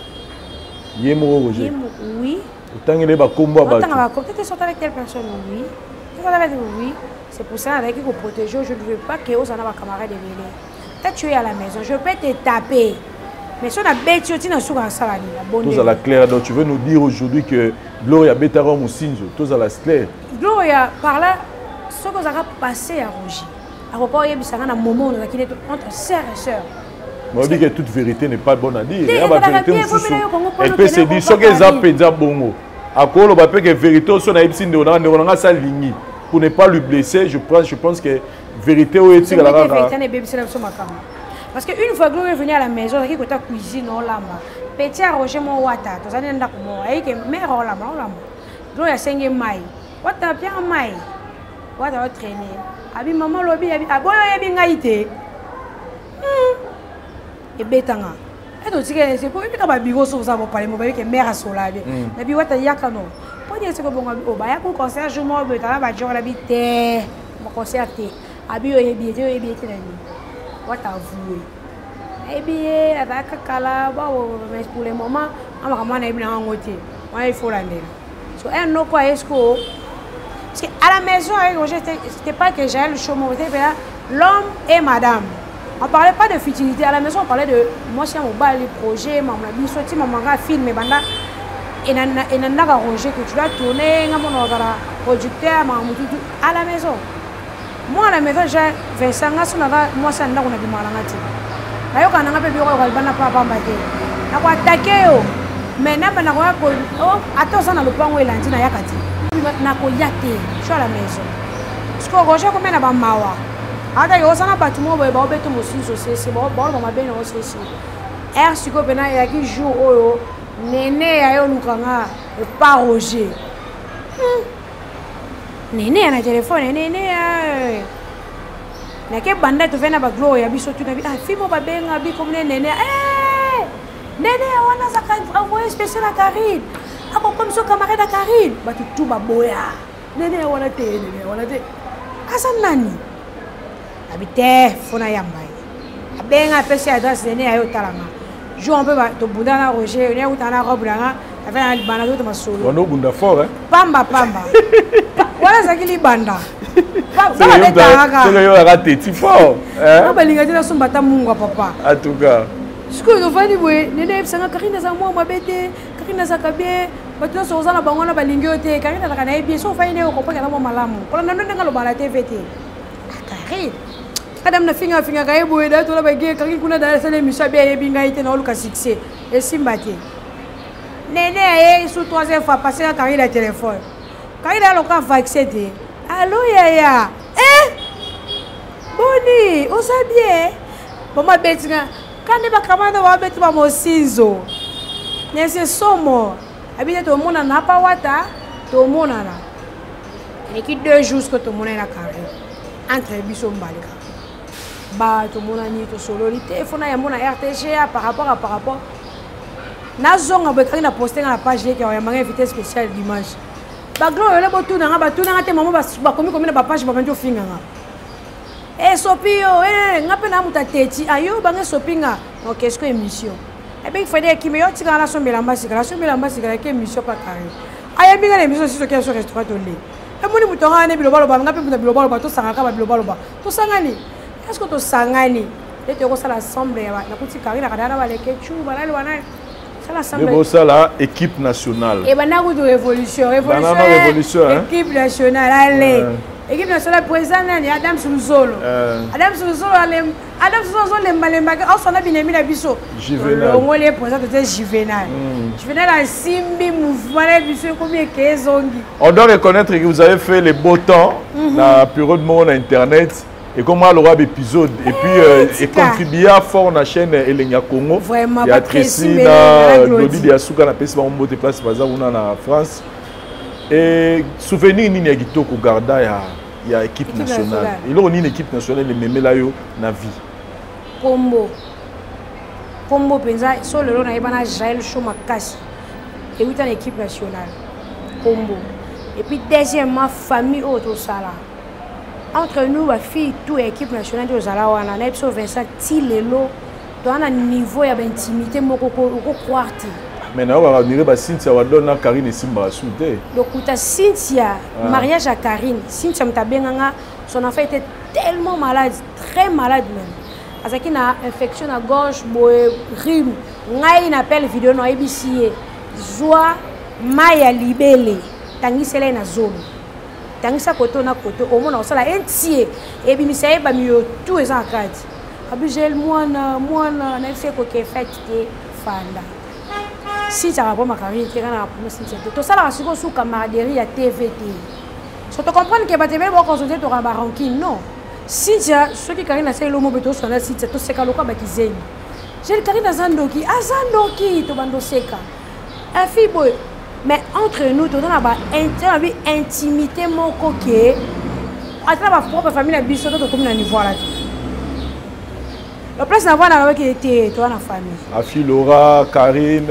Oui. Tu es sorti avec telle personne. Oui. Oui. C'est pour ça qu'il faut protéger. Je ne veux pas que vous ayez un camarade de vélo. Tu es à la maison. Je peux te taper. Mais si on a bêté, tu n'as pas ça. Tout à la claire. Donc tu veux nous dire aujourd'hui que Gloria Betarom ou Sinjo, tout à la claire. Gloria, par là, ce que vous avez passé à Roger. Alors, il y a un moment où il est entre sœurs et sœurs. On dit que toute vérité n'est pas bonne à dire. Elle peut se dire ce que ça peut dire bongo. À quoi on peut que vérité soit naïve si on a sa ligne pour ne pas lui blesser. Je pense que vérité est tirée à la parce qu'une fois que Gloria est venue à la maison, il y a une cuisine au lama. Petit Roger mon wata, tu as dit que il mère au lama. Gloria senge mai. Wata bien mai. Wata traîner. Abi maman lobi abi aboyo yebi ngaite e betanga e to tike c'est pour ka ba bigo so ça va parler mo ba ke mère solade na bi wata yakano po dire c'est ko bonga o ba ya ko concert je mo be ta ba jora bi te mo concert te abi yo yebi te na ni wata voué e bi avec kala ba o mais pour le moment ama kama na ibi na ngote wa il faut la ndela so un no quoi est-ce que parce qu'à la maison, c'était pas que j'allais le chômage, l'homme et madame. On ne parlait pas de futilité. À la maison, on parlait de moi, si on a les projets, maman a sorti, maman a filmé, et on a arrangé que tu dois tourner, on a producteur, à la maison. Moi, à la maison, j'ai 25 ans, moi, c'est un an, on a du mal à matin. D'ailleurs, quand on a fait le bureau, on a pas attaqué. On a attaqué. Mais attends, ça n'a pas où il a dit, il y a nakoyate sur la maison parce que Roger comme na ba mawa ada yo sana batumo boy ba obeto mosiso sese ba ba ba bena osese siko bena ya ki jour oyo nene ya yo lukanga e pa Roger nene na téléphone nene ya na ke banda to vena ba Gloria biso tu na bi fimo ba benga bi comme nene nene wana zaka envoyer spécial à Karine. Comme son camarade à Karine, tout va boya. Nene wana te. Asan nani. Habité fona yambai. Abenga pesi adresse nene ayo talama. Jo on peut to bundana Roger, ne utana robe langa, avec un bana to masolo. On bunda fort hein. Pamba. Wala zakili banda. C'est yo raté ti fort. Hein. Ba linga tena sombata mungu papa. En tout cas. Ce que nous faisons, oui, nene sanga Karine za moi mabete, Karine za kabie. Bato so zana bangona balingiote Karine la kana bien so faine ko pa kana mo malamu ko na ndanga lo bala TVT Karine adam na finga ka ebo eda to la bage Karine kuna da sele mishabe yebi ngaite na oluka succès et simbate nene sous troisième fois passer à Karine le téléphone Karine a loka vacciner allô yaya boni on sa bien maman betinga quand ba kamanda wa beti ba mosinzo nese somo habite tout le monde n'a pas wata tout le monde là et qui 2 jours que tout le monde est là carré entre biso mbalika ba tout le monde ni to sololité fona ya mona RTGA par rapport na zonga be quand na poster na page qui a un invité spécial dimanche ba glo le botu na ba tu na te maman ba komi na page ba banjo finga sopio ngape na mutateti ayo bange sopinga qu'est-ce que émission. Et bien, il faut dire qu'il y a une mission qui est mission. moni mutonga ne bilobaloba ngapi muta bilobaloba to sangaka ba bilobaloba to sangani est-ce que to sangani et to ko sala ensemble na kuti Karine kadana ba leke chu balali wana sala ensemble mais ça là équipe nationale et bana ko de révolution équipe nationale allez équipe nationale président nani Adam Souzolo Adam Souzolo le malemba au sona binemi na biso Juvenal on les président de Juvenal Juvenal a simbi mouvement la biso comme kezongi. On doit reconnaître que vous avez fait les beaux temps dans la période de internet et comment le roi épisode et puis et contribuer fort dans la chaîne Elenia Congo. Vraiment il y a Tracy na Glody Diasuka na pesi ba mbote place baza una na France. Et souvenir ni ya kitoko garda ya équipe nationale. Il a une équipe nationale les mémé là yo na vie. Combo penza so lelo na yebana Jaël Chomakasi. Et oui, dans l'équipe nationale. Combo. Et puis deuxièmement famille auto sala. Entre nous la fille tout équipe nationale de Zala wana na episode 25 ti lelo to na niveau ya intimité moko ko croire. Maintenant, on va dire que Cynthia va donner Karine et Simba souté. Donc, Cynthia, mariage à Karine, Cynthia Mtabenganga, son enfant était tellement malade, très malade même. Parce qu'il a une infection à gauche, rhume. Il appelle vidéo dans ABC. Joie, Maya Libele, Tangi Sele na zone. Tangi sa koto na koto, au moins on sala entier. Et puis, ça y est, tout est en cadre. Abugel, moi, na fait que fait fanda. Si tu as rapport à Karine, tu as rapport à Cynthia. Tout ça, c'est sous camaraderie à TVT. Si tu comprends que tu vas consulter ton rancune, non. Cynthia, ceux qui Karine a fait l'homme de son Cynthia, tout ce qu'elle a fait. J'ai Karine à Zandoki, tu vas seka. Un fille, mais entre nous, tu as une intimité, mon coquet. À travers ma propre famille, la biche, tu as comme un niveau là. La place d'avoir la qui était toi dans la famille. Afi Laura, Karine,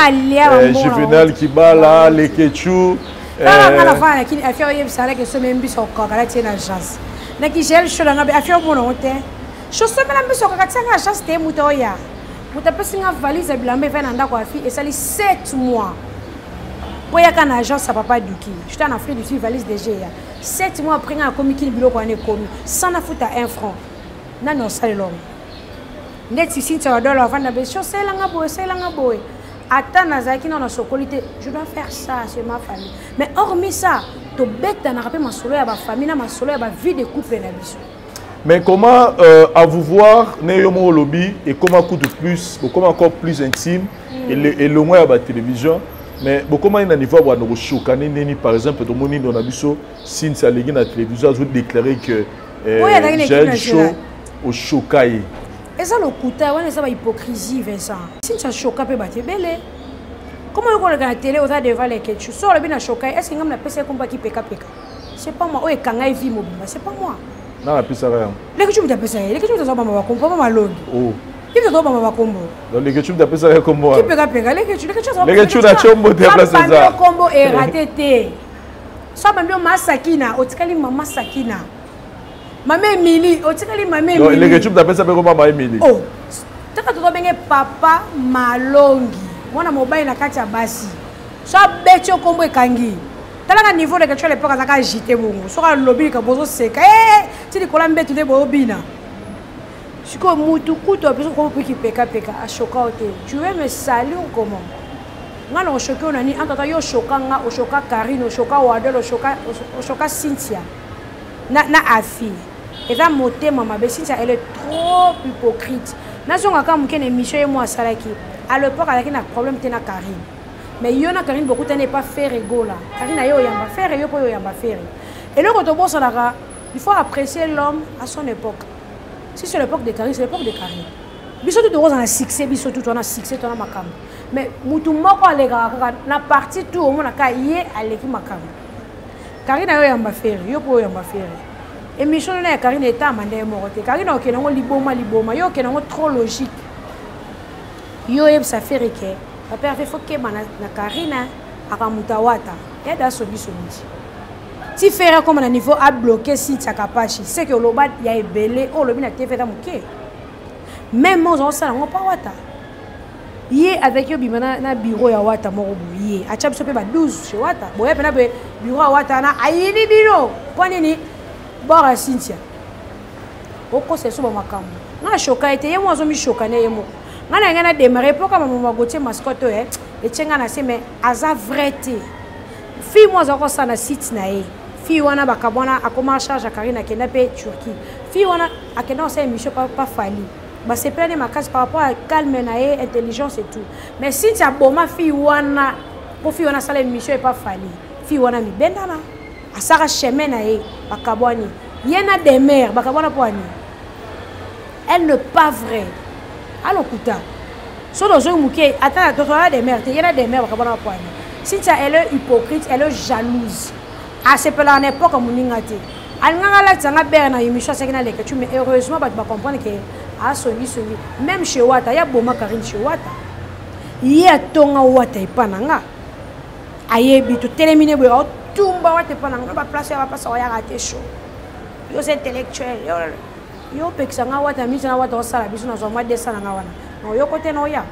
Juvenal Kibala, les Ketchou. La femme qui a fait un salaire que ce même bis au corps, elle a tenu la chasse. Na qui gèle chaud dans a fait bon honte. Je suis même bis au corps, elle a chasse te mutoya. Muta pesi nga valise à bilambe fait nanda kwa fi et ça li 7 mois. Pour y a qu'un agence à papa Duki. Je t'en Afrique du Sud valise déjà. 7 mois après nga commis qui bilo kwa ne commis sans na foutre à 1 franc. Na non ça l'homme. Net ici tu vas dans la vente de c'est la boy. Attends nazaki non sokolité, je dois faire ça c'est ma famille. Mais hormis ça, to bête na rappel ma solo ya ba famille na ma solo ya ba vie de couple na biso. Mais comment à vous voir Neyomo lobby et comment coûte plus, comment encore plus intime et le moins à la télévision. Mais comment il y a un niveau où on a choqué par exemple dans mon île on a biso si ça légui na télévision vous déclarer que j'ai chaud au choqué. Et ça le coûte, ça va hypocrisie Vincent. Si ça choque peu battre belé. Comment on regarde la télé, on a devant les quelque chose. Sur le bien choqué, est-ce que on a PC comme qui peka. C'est pas moi. Ouais, quand il vit mobile, c'est pas moi. Non, la PC rien. Les que tu me PC, les que tu me pas maman comprendre ma langue. Oh. Qui te doit maman combo. Donc les que tu me PC rien comme moi. Qui peka, les que tu as chombo de place ça. Le combo est raté. Ça même Masakina, otikali maman Sakina. Maman Emily, otikali maman Emily. Donc les que tu me PC comme maman Emily. Oh. Taka to benga papa Malongi. Mwana mobile na kati ya basi. So betio kombo ekangi. Talaka niveau de quelque l'époque azaka agité bongo. So ka lobby ka bozo seka. Ti di kola mbetu de bobina. Siko mutu kuto biso ko piki peka a choka ote. Tu veux me saluer ou comment? Ngana o choka onani antata yo choka nga o choka Karine o choka Wadel o choka Cynthia. Na afi. Et va motema mabe Cynthia elle est trop hypocrite. Nazonga ka mukene mission et moi salaki. À l'époque avec un problème tena Karine. Mais yona Karine beaucoup n'est pas faire ego là. Karine ayo yamba faire et yo po yamba faire. Et le quand on bosse là, il faut apprécier l'homme à son époque. Si c'est l'époque de Karine, c'est l'époque de Karine. Biso tout rose en succès, biso tout on a succès, on a makam. Mais mutu moko alega na partie tout au monde ka yé aleki makam. Karine ayo yamba faire, yo po yamba faire. Et mission na Karine est amandé morote. Karine o kenango liboma, yo kenango trop logique. Yo ça fait que papa fait faut que na Karine akamutawata. Et da sobi sobi. Si faire comme un niveau à bloquer si tu as capacité, c'est que l'obat y a belé, oh le bin a été fait dans mon quai. Même moi on ça on pas wata. Yé avec yo bimana na bureau ya wata moko yé acha biso pe ba 12 chez wata boye pe na be bureau ya wata na ayini bino poni ni bora Cynthia oko se suba makambo na shoka ete ye mwazo mi shoka ne yemo ngana ngana démarrer pour comme maman Gauthier mascotte et tchenga na se mais aza vrai te fille moi zako sa na site na ye fille wana bakabona akoma charge Karina kenda pe Turquie fille wana akenda sa émission pas fali. Bah c'est plein de ma case par rapport à calme et intelligence et tout. Mais si tu as bon ma fille wana pour fille wana ça l'émission est pas fallu. Fille wana mi bendana. A sara chemin na e bakabwani. Yena des mères bakabwana poani. Elle ne pas vrai. Allo kuta. So dans un mouké attends toi des mères, yena des mères bakabwana poani. Si tu elle est hypocrite, elle est jalouse. À ce peu là en époque comme ningate. Alnganga la tsanga berna émission c'est que na lecture mais heureusement ba comprendre que ah soni même chez Wata ya boma Karine chez Wata ya tonga Wata ipananga ayebi to terminer bo tumba Wata ipananga ba place ya passa ya raté chaud yo c'est intellectuel yo pexanga Wata misana Wata osala biso na zo mwa 200 nga wana no yo côté no ya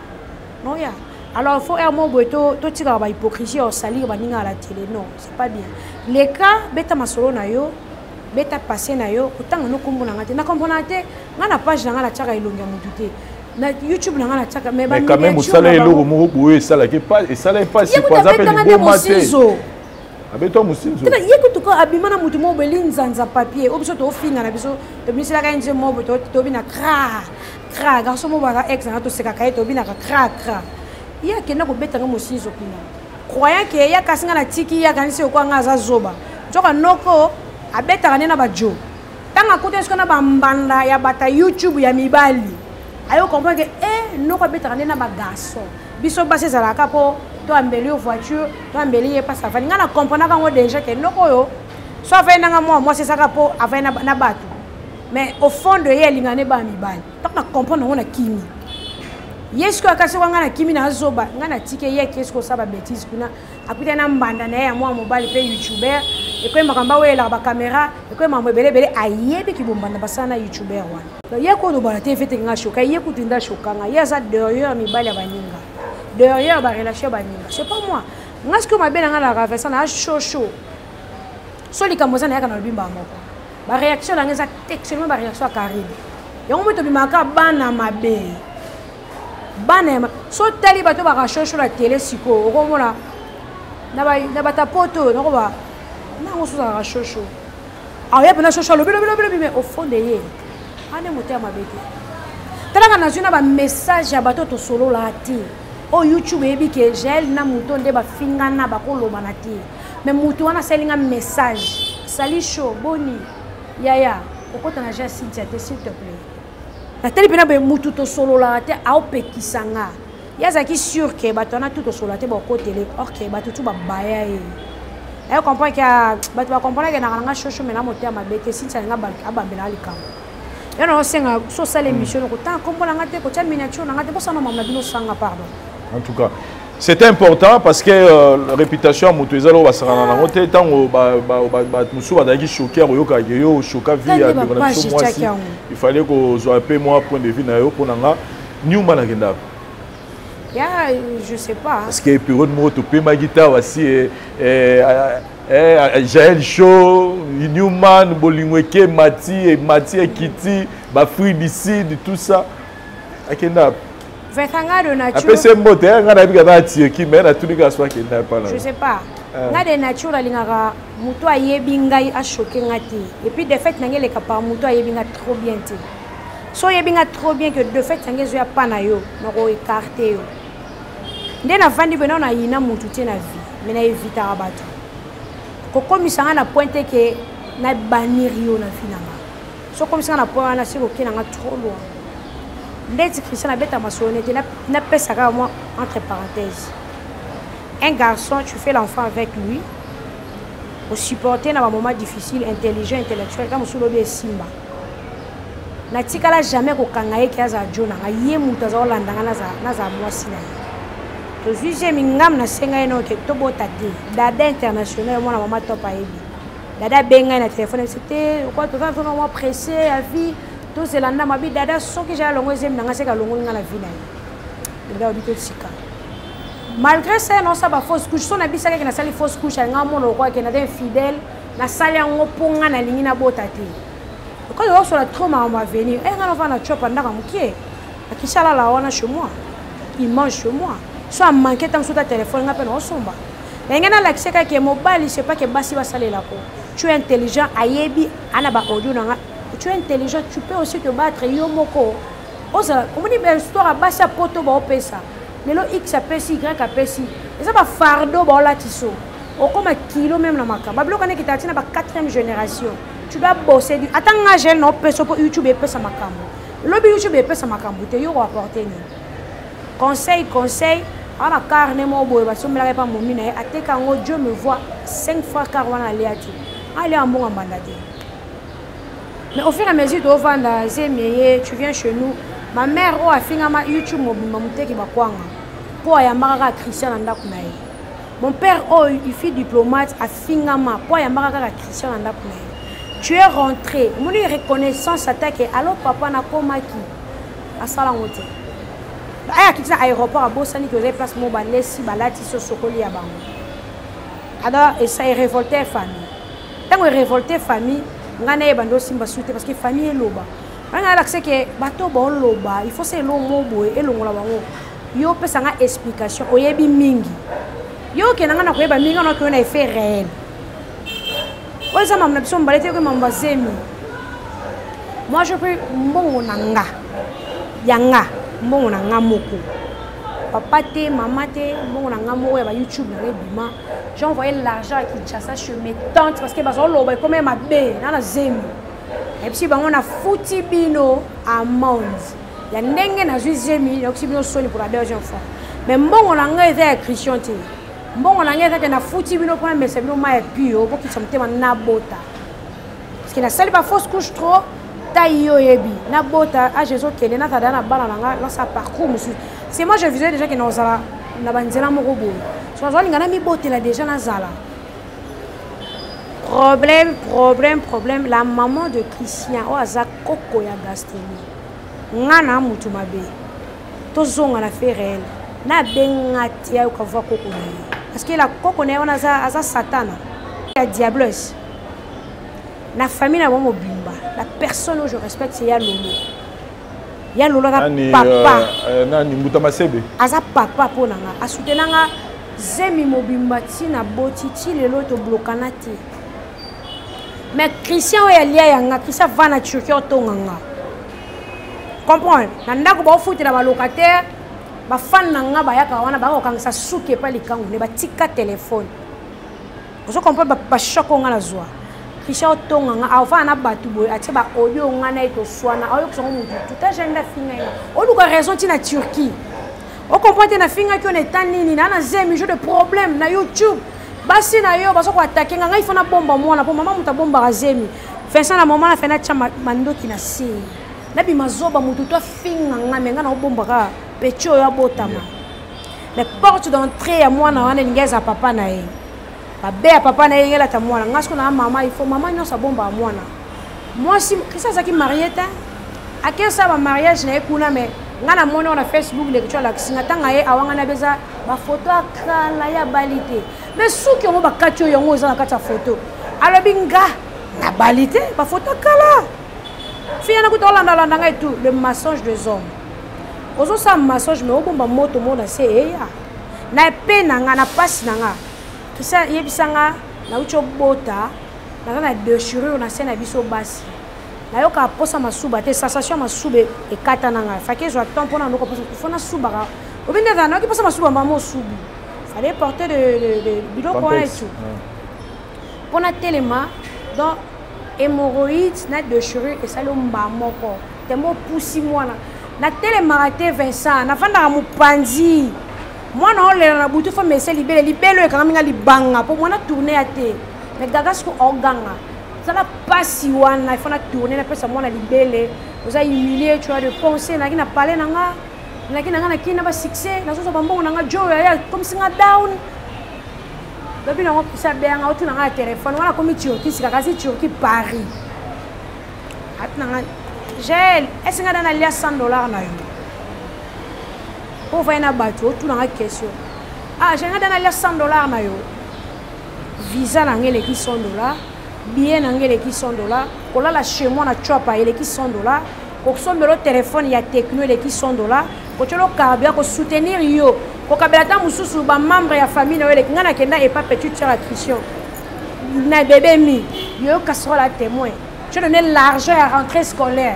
alors il faut un mot to tira ba hypocrisie au salir ba ninga à la télé non c'est pas bien les cas beta masolo na yo beta passé na yo otanga no kombo na ngate na kombo na te ngana page na ngala tshaka ilonga mututé na YouTube na ngala tshaka mais quand même usala eloko moko boye sala ke pas et sala pas si quoi ça peut du bon matin abeto musinzo tena yeko to ko abimana mutu mo belinzanza papier obiso to finga na biso to biso la ka nje mo to bina kra garçon mo ba ex na to seka ka to bina kra ya kena ko betanga musinzo pina croyant que ya kasinga na tiki ya kanisi ko ngaza zoba joka noko abeta kanena bajo tanga kote esko na bambanda ya bata YouTube ya mibali ayo comprendre que noko abeta kanena ba garçon biso base za la kapo to ambeli voiture to ambeli pas ça fani ngana comprendre kango déjà que noko yo so fa nanga moi c'est ça kapo ava na batu mais au fond de ye lingane ba mibali tanga comprendre ngona kimi yesko akasi kwa ngana kimi na zoba ngana tike ye kesko saba bêtise kuna apita na mbanda na ya mwa mobile pe youtuber et ko makamba wela ba camera et ko mamwe belebele ayebi ki bombanda basana youtuber wana ye ko do ba te fete nga shoka ye ko tinda shoka nga ya za derrière mi bali baninga derrière ba relation baninga c'est pas moi ngasko mabena ngana ka fesa na show so likamboza na yaka na lubimba moko ba réaction na ngeza textement ba réaction Karine yango moto bimaka bana mabe banema so tali bato ba shosho la télé siko okomona na bata poto nako ba na ngoso za shosho aye bana shosho lo bilo mais au fond de ye ane moteur mabete tala na zuna ba message ya bato to solo la ti o YouTube ebi ke gel na muto nde ba fingana ba koloba na ti mais muto wana selinga message sali show boni yaya okota na ja Cynthia s'il te plaît la télé pena be mutu to solo la te au pekisanga yaza ki sûr que batona tout to solo te ba ko télé OK ba tout ba baya e e comprend que ba to comprendre que na nga shosho mena moteur mabete Cynthia nga ba abambela likam yo no senga so sala émission ko ta kombola nga te ko cha miniature nga te bo sana mamna bino sanga pardon en tout cas c'était important parce que la réputation motoezalo basana na ngote tango ba musu ba daki choquer yoka yo choka vie ya de moi il fallait que zo appel moi point de vue na yo pour nga nyuma na kenda ya je sais pas parce que période moto pe ma guitare aussi Jaël Show Newman Bolingweke Mati et Kitty ba fruit d'ici de tout ça akenda de nature. Après c'est moteur, on a vu que qui mais na tout le soit qui n'a pas là. Je sais pas. Na de nature la lingara muto ayebi ngai a choqué ngati. Et puis de fait nangé le kapa muto ayebi nga trop bien té. So yebi nga trop bien que de fait nangé zo ya pa na yo, na ko écarter yo. Nde na vandi bena na yina mutu té na vie, mais na éviter abatu. Ko komisanga na pointe que na bannir yo na finanga. So komisanga na point na siko ki na nga trop loin. Ndeti Christian a bête à ma sonnette, n'a pas ça moi entre parenthèses. Un garçon, tu fais l'enfant avec lui, pour supporter dans un moment difficile, intelligent, intellectuel, comme sous l'obé Simba. Natika la jamais qu'au kangaye qui a za Jonah, a yé moutaza Hollanda naza moi sina. Le juge mingam na senga eno ke tobo tati, dada international moi na maman top aébi. Dada benga na téléphone, c'était quoi tu vas vraiment pressé à vie. Tout c'est l'anda ma vie dada so que j'ai longo zem nanga se ka longo ngala vie na le habito sika malgré ça non ça ba fausse couche son abisa que na sali fausse couche nga mono quoi que na des fidèle na sali ngo ponga na lingi na bota te quand on sur la trauma on va venir et nga va na chopa ndaka mukie akishala la wana chez moi il mange chez moi soit manquer tant sur ta téléphone nga pe no somba mais nga na l'accès que mobile c'est pas que basi va saler la ko tu es intelligent ayebi ana ba audio na tu es intelligent tu peux aussi te battre yo moko oza on dit belle histoire à basi poto ba opesa mais le X apesi Y apesi et ça va fardeau ba la tiso o comme kilo même na maka ba bloka ne kitati na ba 4e génération tu dois bosser du attends nga gel no peso pour YouTube et pesa makambo lobby YouTube et pesa makambo te yo apporter ni conseil ana carnet mo boy ba somela pas mon mina ateka ngo Dieu me voit 5 fois car wana leati allez en bon bandade mais au fur et à mesure de vendre zemeye tu viens chez nous ma mère a fini ma YouTube mobile muteki bakwanga po ya mara Christian ndako na ye mon père il fit diplomate a fini ma po ya mara Christian ndako na ye tu es rentré mon reconnaissance attaque alors papa na komaki asala ngote aya kitisa aéroport a bosani que les places mo ba lesi balati so sokoli ya bango alors et ça est révolté famille tant révolté famille ngana e bando simba soute parce que famille est loba nga l'accès que bato bon loba il faut c'est lo mobo et longola bango yo pesa nga explication oyebi mingi yo ke nga na koyeba mingi na ko na effet réel oyo ça mamna biso mbalete ko mamba zemi moi je peux mbongo nanga yanga mbongo nanga moko papa te maman te mbongo nanga moko ya ba YouTube na rebima j'ai envoyé l'argent à Kinshasa chez mes tantes parce que bazo loba comme ma bé na zemi et puis bango na futi bino amende ya ndenge na zemi ya futi bino soni pour la deuxième fois mais mbongo nanga eza Christian te mbongo nanga eza na futi bino pour mais c'est bino ma pio pour qu'ils sont tellement na bota parce que na sali ba fausse couche trop taïyo yebi na bota a Jésus kele na tada na bala nanga dans sa parcours monsieur c'est moi je visais déjà que nozala na banzela moko boy so zo linga na mi botela déjà na zala problème la maman de Christian o aza koko ya gastronomie ngana mutu mabe to zonga na fait réel na benga tia ko va koko parce que la koko na ona aza satana ya diableuse la famille na mo bimba la personne que je respecte c'est ya lolo na papa nani mutama sebe aza papa pona nga asutenanga zemi mobimba tina boti ti lelo to blokana te mais Christian ya lia yanga Christian va na Turquie otonganga comprendre na ndako ba futi na ba locataire ba fan nanga ba yaka wana ba okangisa suke pa likangu ne ba tika téléphone ozo comprendre ba shoko nga na zwa Christian otonganga ava na batu boy ati ba audio nga na ito swana ayo kusongo mutu tout agenda finga o luka raison ti na Turquie o comprendre na finga ki on est nini na zemi jeu de problème na YouTube basi na yo baso ko attaquer nga il faut na bomba mwana po mama muta bomba razemi fensa na mama na fena chama mandoki na si na bi mazoba mutu to finga nga menga na bomba ka pecho ya botama les portes d'entrée ya mwana wana ngeza papa na ye babe ya papa na ye ngela ta mwana ngasko na mama il faut mama nyosa bomba mwana moi si kisa zaki marieta akesa ba mariage na ekuna mais ngana mona na Facebook le kichwa la kisinga tanga ye awanga na beza ba photo akala ya balite mais souki on ba katio yongo za na kata photo alobi nga na balite ba photo akala fia na kutolanda landa ngai tout le mensonge des hommes ozo sa mensonge mais obomba moto mona se eya na pena nga na passe na nga kisa yebisanga na ucho bota na déchirure na scène biso basi na yoka posa masuba te sensation masube e katana nga fake zo temps pona ndoko posa fona suba ka obinde na ki posa masuba mamo subi fallait porter de biloko wana et tout pona telema donc hémorroïdes na déchirure et salo mba moko temo pusi mwana na telema te Vincent na fanda mu panzi mwana ole na butu fa mese libele e kanga libanga po mwana tourner ate mais gagas ko oganga ça n'a pas si wana il faut na tourner na pesa mwana libele vous a humilié tu as de penser na kina parler nanga na kina ba succès na so bambongo nanga joy ya comme singa down depuis na ngopisa benga otu nanga téléphone wana comme Turquie sika kasi Turquie Paris atnanga gel est-ce nga dana lia $100 na yo pour voir na bateau tout dans la question ah j'ai regardé na $100 na yo visa na ngele ki $100 billet na ngele ki $100 kola la chez moi na chopa ele ki $100 ko sombelo téléphone ya techno ele ki $100 ko tsholo carburant ko soutenir yo ko kabela ta mususu ba membre ya famille na yo ele ngana kenda et pas petite sœur à Christian na bébé mi yo kasoro la témoin je donné l'argent à rentrée scolaire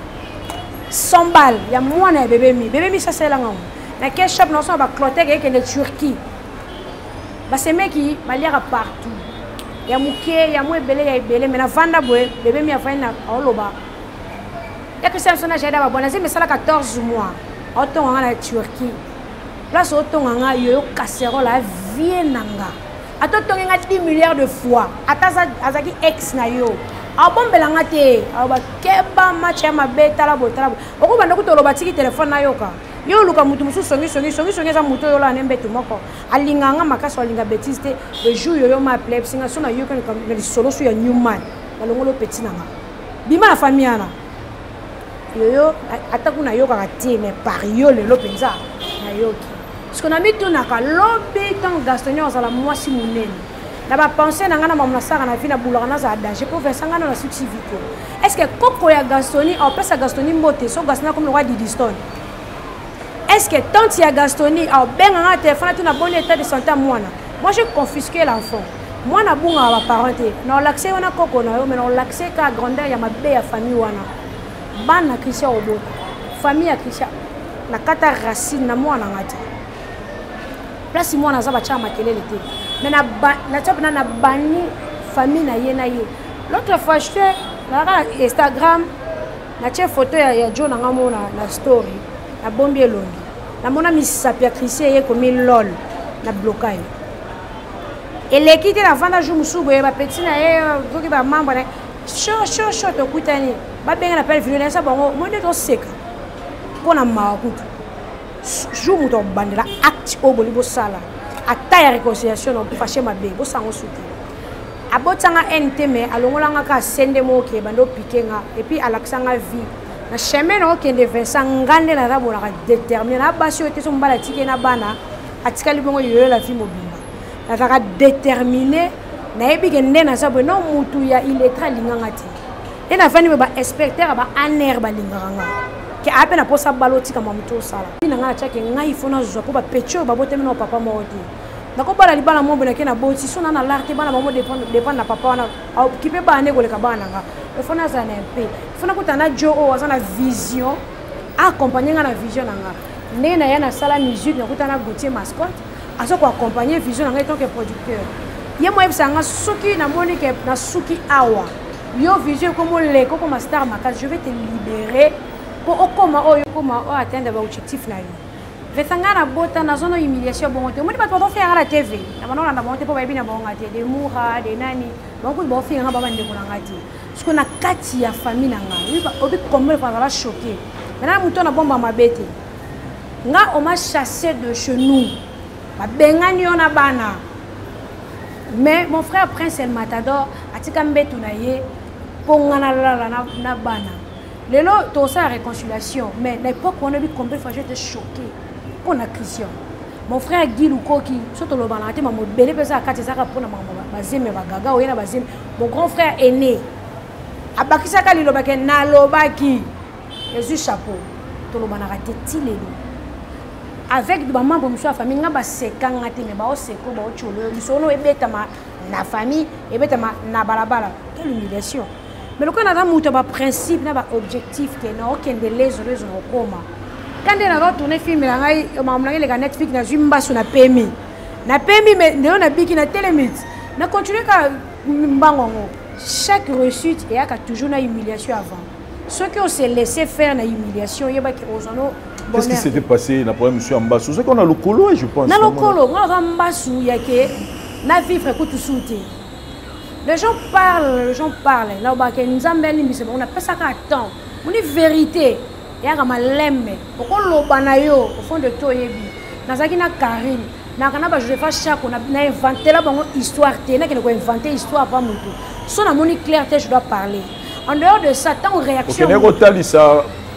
100 balles ya moi na bébé mi ça c'est là ngam na ke shop non so ba cloter ke ne Turquie ba se meki ba lira partout ya muke ya mo ebele ya ebele mais na vanda boy bébé mi afanya na oloba ya que ça sona jaida ba bona c'est mais ça 14 mois autant en Turquie place autant en yo casserole la vie nanga atoto nga 10 milliards de fois ataza azaki ex na yo abombelanga te aba keba match ya mabeta la botala oko banda kutoloba tiki téléphone na yoka yo luka mutu musu songi za mutu yo la nembetu moko alinganga makaso alinga bêtise te le jour yo ma appelé singa sona yo kan na solo su ya Newman na longolo petit nanga bima la famille ana yo ataku na yoka te mais par yo le lo penza na yoki ce qu'on a mis tout na ka lobby tant gastonio za la mwasi munene na ba penser na ngana mamna saka na fina bulana za danger pour faire sangana na succès vite est-ce que koko ya Gastoni on passe à Gastoni mbote so Gastoni comme le roi Didiston est-ce que tant ya Gastoni au benga téléphone tout na bon état de santé moi j'ai confisqué l'enfant moi na bunga ba parenté na l'accès wana koko na yo mais na l'accès ka grandeur ya mabe ya famille wana bana Christian obo famille ya Christian na kata racine na moi na ngati place moi na za ba cha makelele te mais na bani famille na ye l'autre fois je na Instagram na che photo ya John nga mona na story na bombi elongi na mona misapia Christian ye comme lol na blocage et l'équipe la vanda jour musubu ba petit na ye voki ba membre na chaud to kutani ba benga na pelle violence bongo mo de to seka kona makutu jour muto bandela acte oboli bo sala ata ya réconciliation non pour fâcher ma bé bo sango souti abotanga NT mais alongolanga ka sende mo ke bando pikenga et puis alaksanga vie na chemin no ke de Vincent ngande na rabo na déterminer na basi ote so mbala tike na bana atikali bongo yo la vie mobimba na ka déterminer na ebi ke ndena sabo no mutu ya illettré linganga ti et na fani ba inspecteur ba aner ba linganga ke ape na posa baloti kama mtu sala ina ngana chake ngai fona zo ko ba pecho ba bote mino papa moti nako bala libala mombo na ke na boti sona na larte bana mamo dépend na papa wana au kipe ba ne koleka bana nga e fona za na mpe fona kutana jo o waza na vision accompagner nga na vision nga ne na ya na sala musique na kutana Gauthier mascotte aso ko accompagner vision nga tant que producteur ye mo ebisa nga suki na moni ke na suki awa yo vision comme le comme star makasi je vais te libérer pour atteindre l'objectif na yo vetangana bota na zone humiliation bon te moni ba to faire à la TV na banona na monter pour ba bina bonga te de moura de nani beaucoup bo faire nga ba bande ko ngati ce qu'on a kati ya famille na nga obi comme va la choquer maintenant muto na bomba mabete nga on m'a chassé de chez nous ba bengani ona bana mais mon frère Prince El Matador atika mbetu na ye pongana la na bana lelo to ça réconciliation mais l'époque on a vu combien de fois j'étais choqué pour la Christian mon frère Guy Lukoki surtout le banate maman belé pesa kati zaka pour na maman bazeme bagaga oyena bazeme mon grand frère aîné abakisa kali lobake na lobaki Jésus chapeau to lo banaka teti lelo avec des membres de la famille nga ba sekanga te mais ba o seko ba o cholo bisono ebetama na famille ebetama na balabala quelle humiliation. Mais le Canada a un principe, un objectif qui est aucun de les coma. Quand on a retourné film, on a Netflix, on a Zumba sur la PMI. Na PMI, mais on a biki na télémite. On a continué à chaque réussite, il y a toujours une humiliation avant. Ceux qui ont se laissé faire une humiliation, il y a qui ont qu'est-ce qui s'était passé dans le problème M. Ambassou? C'est qu'on a le colo, je pense. Dans le colo, on a Ambassou, il y a que na vivre écoute souté. Les gens parlent. Là, on a pas ça qu'à temps. On est vérité. Il y a un lemme. Pourquoi l'obanayo au fond de toi yebi. Nazaki na Karine. Na kana je fais chaque on a inventé la bonne histoire. T'es na qui n'a inventé histoire pas mutu. Son amoni clarté je dois parler. En dehors de ça, tant réaction. Ok, ça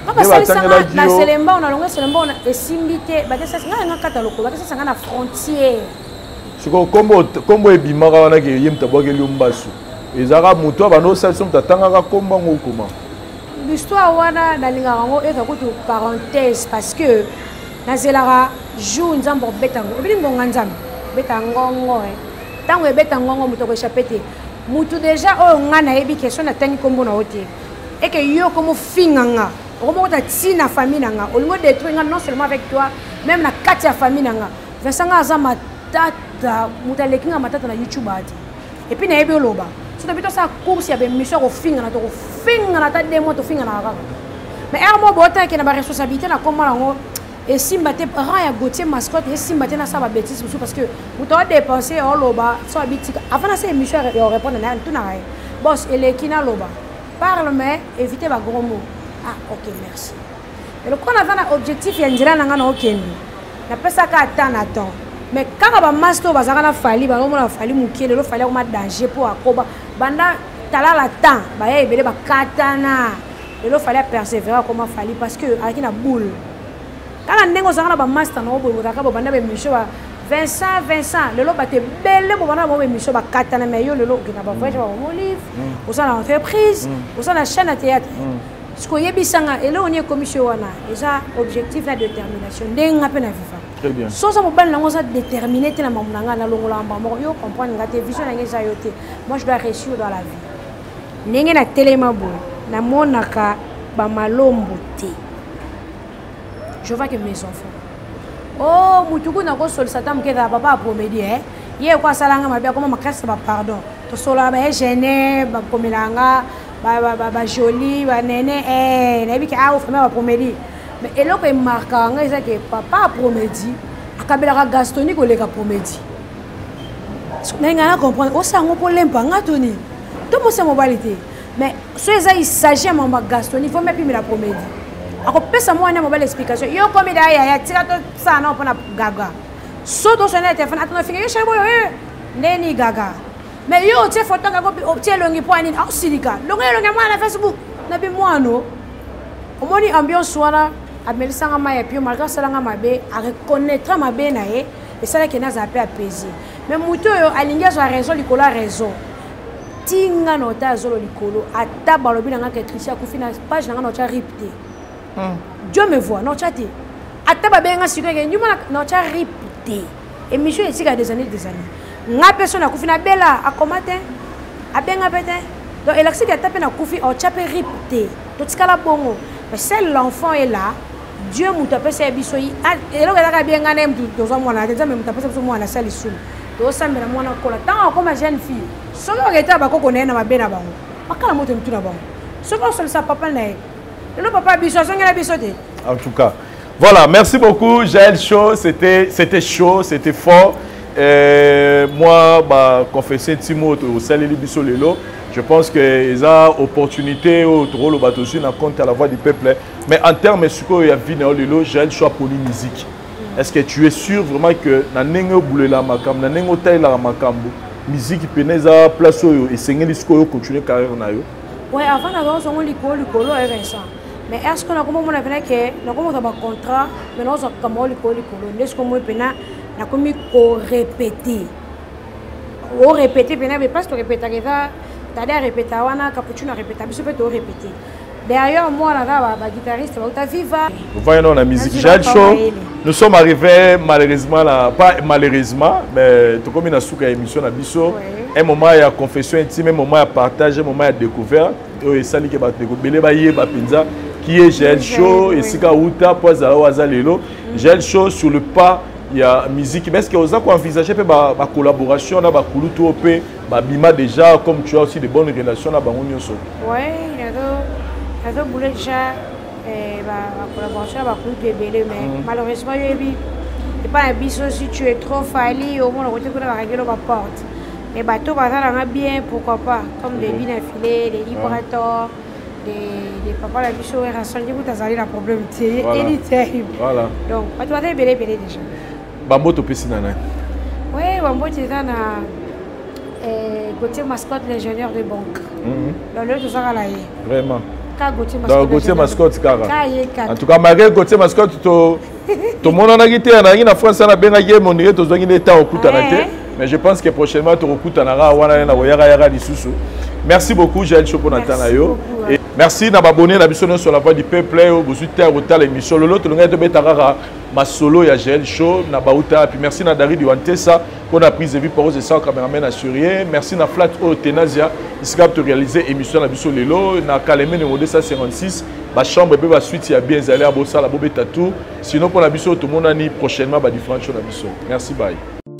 Kaka salisanga na Selemba on a longué Selemba on a esimbité ba ça nga nga kata lokolo ba ça nga na frontière. Siko kombo ebimaka wana ke yem tabwake lyombasu. Ezaka muto bano salso mtatanga komba ngokoma. L'histoire wana dalinga ngo eka kutu parenthèse parce que nazelaka jour nzambo betango ebili ngonga nzambe betango tango ebetango muto ko échappé mutu déjà o ngana yebi question na tangi kombo na hote et que yo comme finganga comment ta tina famille nanga o lingo détruire non seulement avec toi même la quatre famille nanga vesanga za matata mutaleki nga matata na YouTube ati et puis na yebi oloba so depuis ça course ya be mission ko fingana to finga na ta demo to finga na kaka mais ermo bota ke na ba responsabilité na kombo nango et si mbaté rang ya Gauthier mascotte et si mbaté na ça va bêtise parce que vous doit dépenser au loba so habiti avant ça émission répondre na tout na boss et les kina loba parle mais évitez ba gros mots ah OK merci et le qu'on a un objectif ya ndira nanga na okendi na pesa ka atana temps mais quand ba master bazaka na fali ba mona fali mukiele lo fali ko danger pour akoba banda tala la temps ba ya ebele ba katana et lo fali persévérer comme fali parce que avec na boule quand on a un master, on a un monsieur Vincent, le lot est belle, on a un monsieur Katana, mais le lot qui n'a pas fait un livre, on a une entreprise, on a une chaîne à théâtre. Ce qu'on y a bisanga, et là on est commission, et ça objectif la détermination. Très bien. Sans ça, on a déterminé la maman, la longue lambe, yo comprendre la vision na yoté. Moi je dois réussir dans la vie. Ninge na télémabo, na monaka ba malomboté. Je vois que mes enfants. Oh, mutuku na ko sol satam ke da papa promédie hein. Ye kwa salanga mabia comment makasa ba pardon. To sola ba gêné ba komelanga ba joli ba nene na bi ke a ofema ba promédie. Mais eloko e marka nga eza ke papa promédie akabela Gastoni ko leka promédie. Na ngana comprendre o sango po lempa nga toni. To mo se mobilité. Mais so eza il s'agit mamba Gastoni, il faut même plus la promédie. Ako pesa mo wana mobile explication yo komi da ya tira to sana opona gaga so to sona téléphone atona finga yo shebo yo ndeni gaga mais yo tie photo gago tie longi po ani au silika longi mwana Facebook na bi mwano omoni ambiance wana amelisanga ma ya pio malgré salanga mabe a reconnaître mabe na ye et ça que na za pe apaiser mais muto yo alingia so raison likolo raison tinga nota zolo likolo ata balobi na nga Tricia kufina page na nga nota ripte. Dieu me voit, non tchati. Ataba benga siko ke nyuma non tcha ripté. Et monsieur ici a des années. Nga personne a kufina bela a komate. A benga pete. Donc elle a que tapé na kufi o tcha ripté. To tikala bongo. Mais seul l'enfant est là. Dieu muta pesa biso yi. Et là ka benga nem to zo mwana, déjà même muta pesa biso mwana sali sulu. To sambela mwana kola. Tant comme jeune fille. Solo reta ba ko konena mabena bango. Akala moto mtuna bango. Soko sol sa papa na le papa en tout cas, voilà, merci beaucoup Jaël Chaud, c'était chaud, c'était fort. Moi, confessé Timothée au Salé Bisso Lelo, je pense que y a opportunité au rôle au bateau sur compte à la voix du peuple. Mais en termes de ce qu'il y a vu dans Lelo, Jaël Chaud pour la musique. Est-ce que tu es sûr vraiment que na nengo boule la makam, na nengo taille la makambo, musique peneza place et seigneur disco continuer carrière na yo? Ouais, avant d'avoir son licolo et Vincent. Mais est-ce qu'on a comment on a fait que nous avons un contrat, mais nous avons comme licolo. Est-ce qu'on a pena na comme répéter. O répéter pena mais pas que répéter ça, t'as répéter wana cappuccino répéter, mais peut répéter. Derrière moi là ba guitariste ba viva. Vous voyez dans la musique Jaël Chaud. Nous sommes arrivés malheureusement là, pas malheureusement, mais tout comme une souka émission na biso. Un moment il y a confession intime, un moment il y a partage, un moment il y a découverte. Et ça li ke ba belé ba yé ba pinza qui est Jaël Chaud et Sika Outa Poza Wazalelo. Jaël Chaud sur le pas il y a musique. Mais est-ce que vous avez envisagé ma collaboration na ba kuluto pe ba bima déjà comme tu as aussi de bonnes relations na bango nyonso? Oui, il y a boulé déjà ma collaboration ba kuluto belé mais malheureusement il et pas un biso si tu es trop fali au moins on côté qu'on va régler ma porte. Les bateaux bazar bien pourquoi pas comme des bines affilées, des librators, des papas la biso et rassemblés vous t'as la problème c'est terrible. Voilà. Donc pas toi belé déjà. Bambo to pesinana. Oui, Bambo c'est ça na Gauthier mascotte l'ingénieur de banque. Dans le tout ça là. Vraiment. Donc Gauthier mascotte kara. En tout cas Marie Gauthier mascotte to monde en a quitté en France na benga game on dirait to zongi l'état au kutanate. Mais je pense que prochainement tu rekutanara wana na yara lisusu. Merci beaucoup Jaël Choponatana yo. Merci d'abonner la mission sur la voix du peuple. Vous êtes à retard l'émission. L'autre nous est betara ma solo ya Jaël Show na bauta. Puis merci na Dari Diwantesa qu'on a pris de vie pour ça cameraman assuré. Merci na Flat O Tenazia ici pour réaliser émission la mission lelo na Kaleme numéro 256. Ma chambre peut va suite ya bien aller à bossa la bobeta tout. Sinon pour la mission tout le monde ani prochainement ba différentes choses la mission. Merci bye.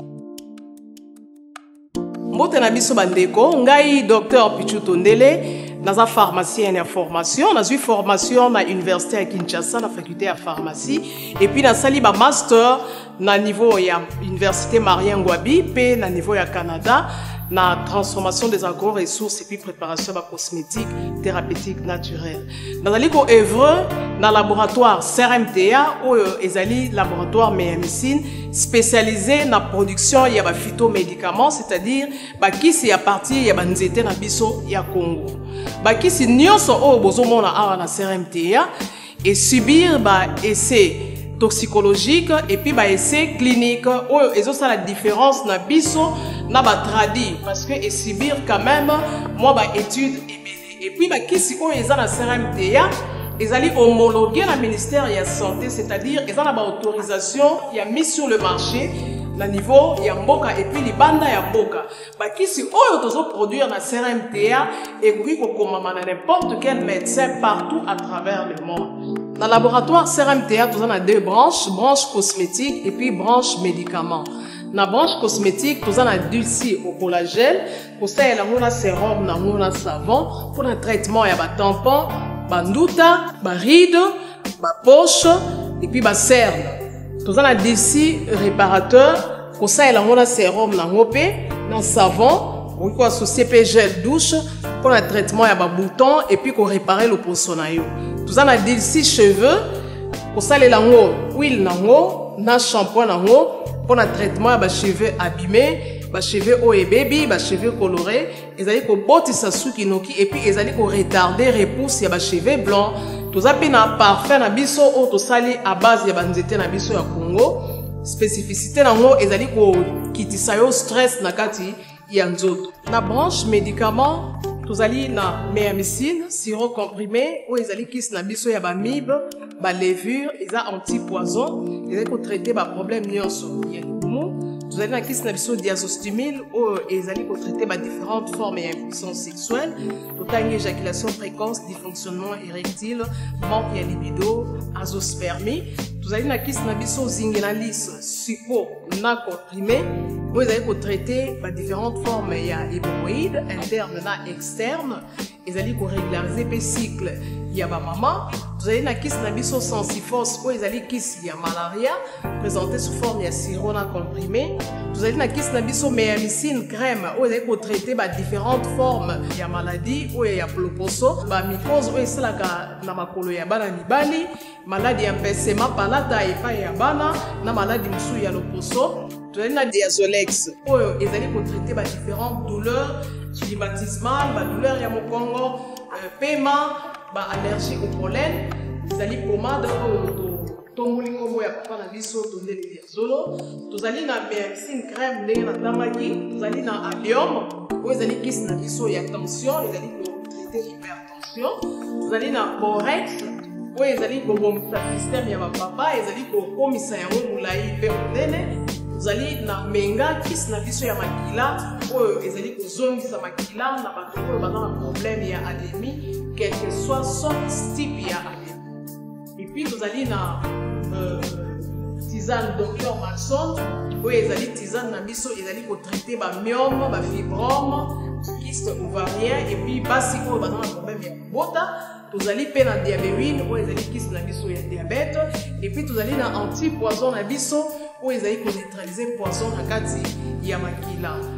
Mbote na biso bandeko ngai docteur Pichu Tondele dans la pharmacie et la formation, dans une formation à l'université à Kinshasa, la faculté à pharmacie, et puis dans saliba master na niveau ya université Marien Ngouabi, puis na niveau ya Canada, na transformation des agro-ressources et puis préparation de cosmétiques thérapeutiques naturelles. Dans la ligue œuvre dans laboratoire CRMTA ou ezali laboratoire médecine spécialisé dans la production ya ba phytomédicaments, c'est-à-dire ba kisi ya partie ya banzete na biso ya Congo. Ba kisi nyonso o bozomona awa na CRMTA et subir ba essai toxicologique et puis ba essai clinique ou ezo ça la différence na biso na ba tradi parce que et subir quand même moi ba étude et puis ba kisi o eza na CRMTA ezali homologué na ministère de la santé, c'est-à-dire ils ont la autorisation il y a mis sur le marché na niveau ya mboka et puis libanda ya mboka ba kisi oyo tozo produire na CRMTA et puis ko komama na n'importe quel médecin partout à travers le monde. Dans le laboratoire CRMTA nous avons deux branches, branche cosmétique et puis branche médicaments. Dans la branche cosmétique nous avons dulci au collagène pour ça il y a sérum na ngona savon pour le traitement ya ba tampon banduta, ba ride, ba poche et puis ba cerne. Nous avons d'ici réparateur pour ça il y a sérum na ngope, na savon, on peut associer pe gel douche pour le traitement ya ba bouton et puis pour réparer le poisson na yo. Nous avons d'ici cheveux pour ça il y a huile na ngo, na shampoing na ngo pour le traitement ya ba cheveux abîmés. Ba cheveux haut et baby, ba cheveux colorés, ils allaient ko botisa suki noki et puis ils allaient ko retarder repousse ya ba cheveux blancs. Tous appels na parfum na biso o to sali à base ya banzete na biso ya Congo. Spécificité na ngo ils allaient ko kitisa yo stress na kati ya nzoto. Na branche médicaments, tous allés na méamycine, sirop comprimé ou ils allaient kis na biso ya ba mib, ba levure, ils a anti-poison, ils allaient ko traiter ba problème nyonso. Vous allez dans la diazostimule où ils allaient traiter différentes formes d'impuissance sexuelle, autant éjaculation précoce, dysfonctionnement érectile, manque de libido, azospermie. Vous allez dans la zingenalis, suppo, na comprimé, où ils allaient traiter différentes formes d'hémorroïdes internes et externes. Ils allaient régulariser le cycle. Il y a maman. Vous allez dans la sensiphos où ils allaient la malaria, présentée sous forme de sirop comprimé. Vous allez dans la méamycine crème où ils allaient traiter différentes formes de maladies où il y a ploposo, mycose où il y a makolo ya bana mibali, maladie ya mpesema palata epa ya bana, na maladie musu ya loposo. Vous allez dans diazolex où ils allaient traiter différentes douleurs climatismales, douleurs ya mokongo, paiement, allergie au pollen, vous allez pommade tongoli kombo ya papa na biso tondeli diazolo, vous allez na médecine crème ndenge na tamaki, vous allez na allium, vous allez kisi na biso ya tension, vous allez traiter hypertension, vous allez na borex, vous allez kobomisa système ya papa, vous allez kokomisa yango mulai pe monene. Vous allez na menga kisi na biso ya makila oyo ezali kozongisa makila na bato oyo baza na problème ya anémie quel que soit son type ya anémie. Et puis vous allez na tisane docteur Maxon oyo ezali tisane na biso ezali ko traiter ba myome, ba fibrome, kyste ovarien et puis basi oyo baza na problème ya bota. Vous allez payer na diabétine oyo ezali kisi na biso ya diabète et puis vous allez na anti-poison na biso où ils allaient neutraliser poison na kati ya makila.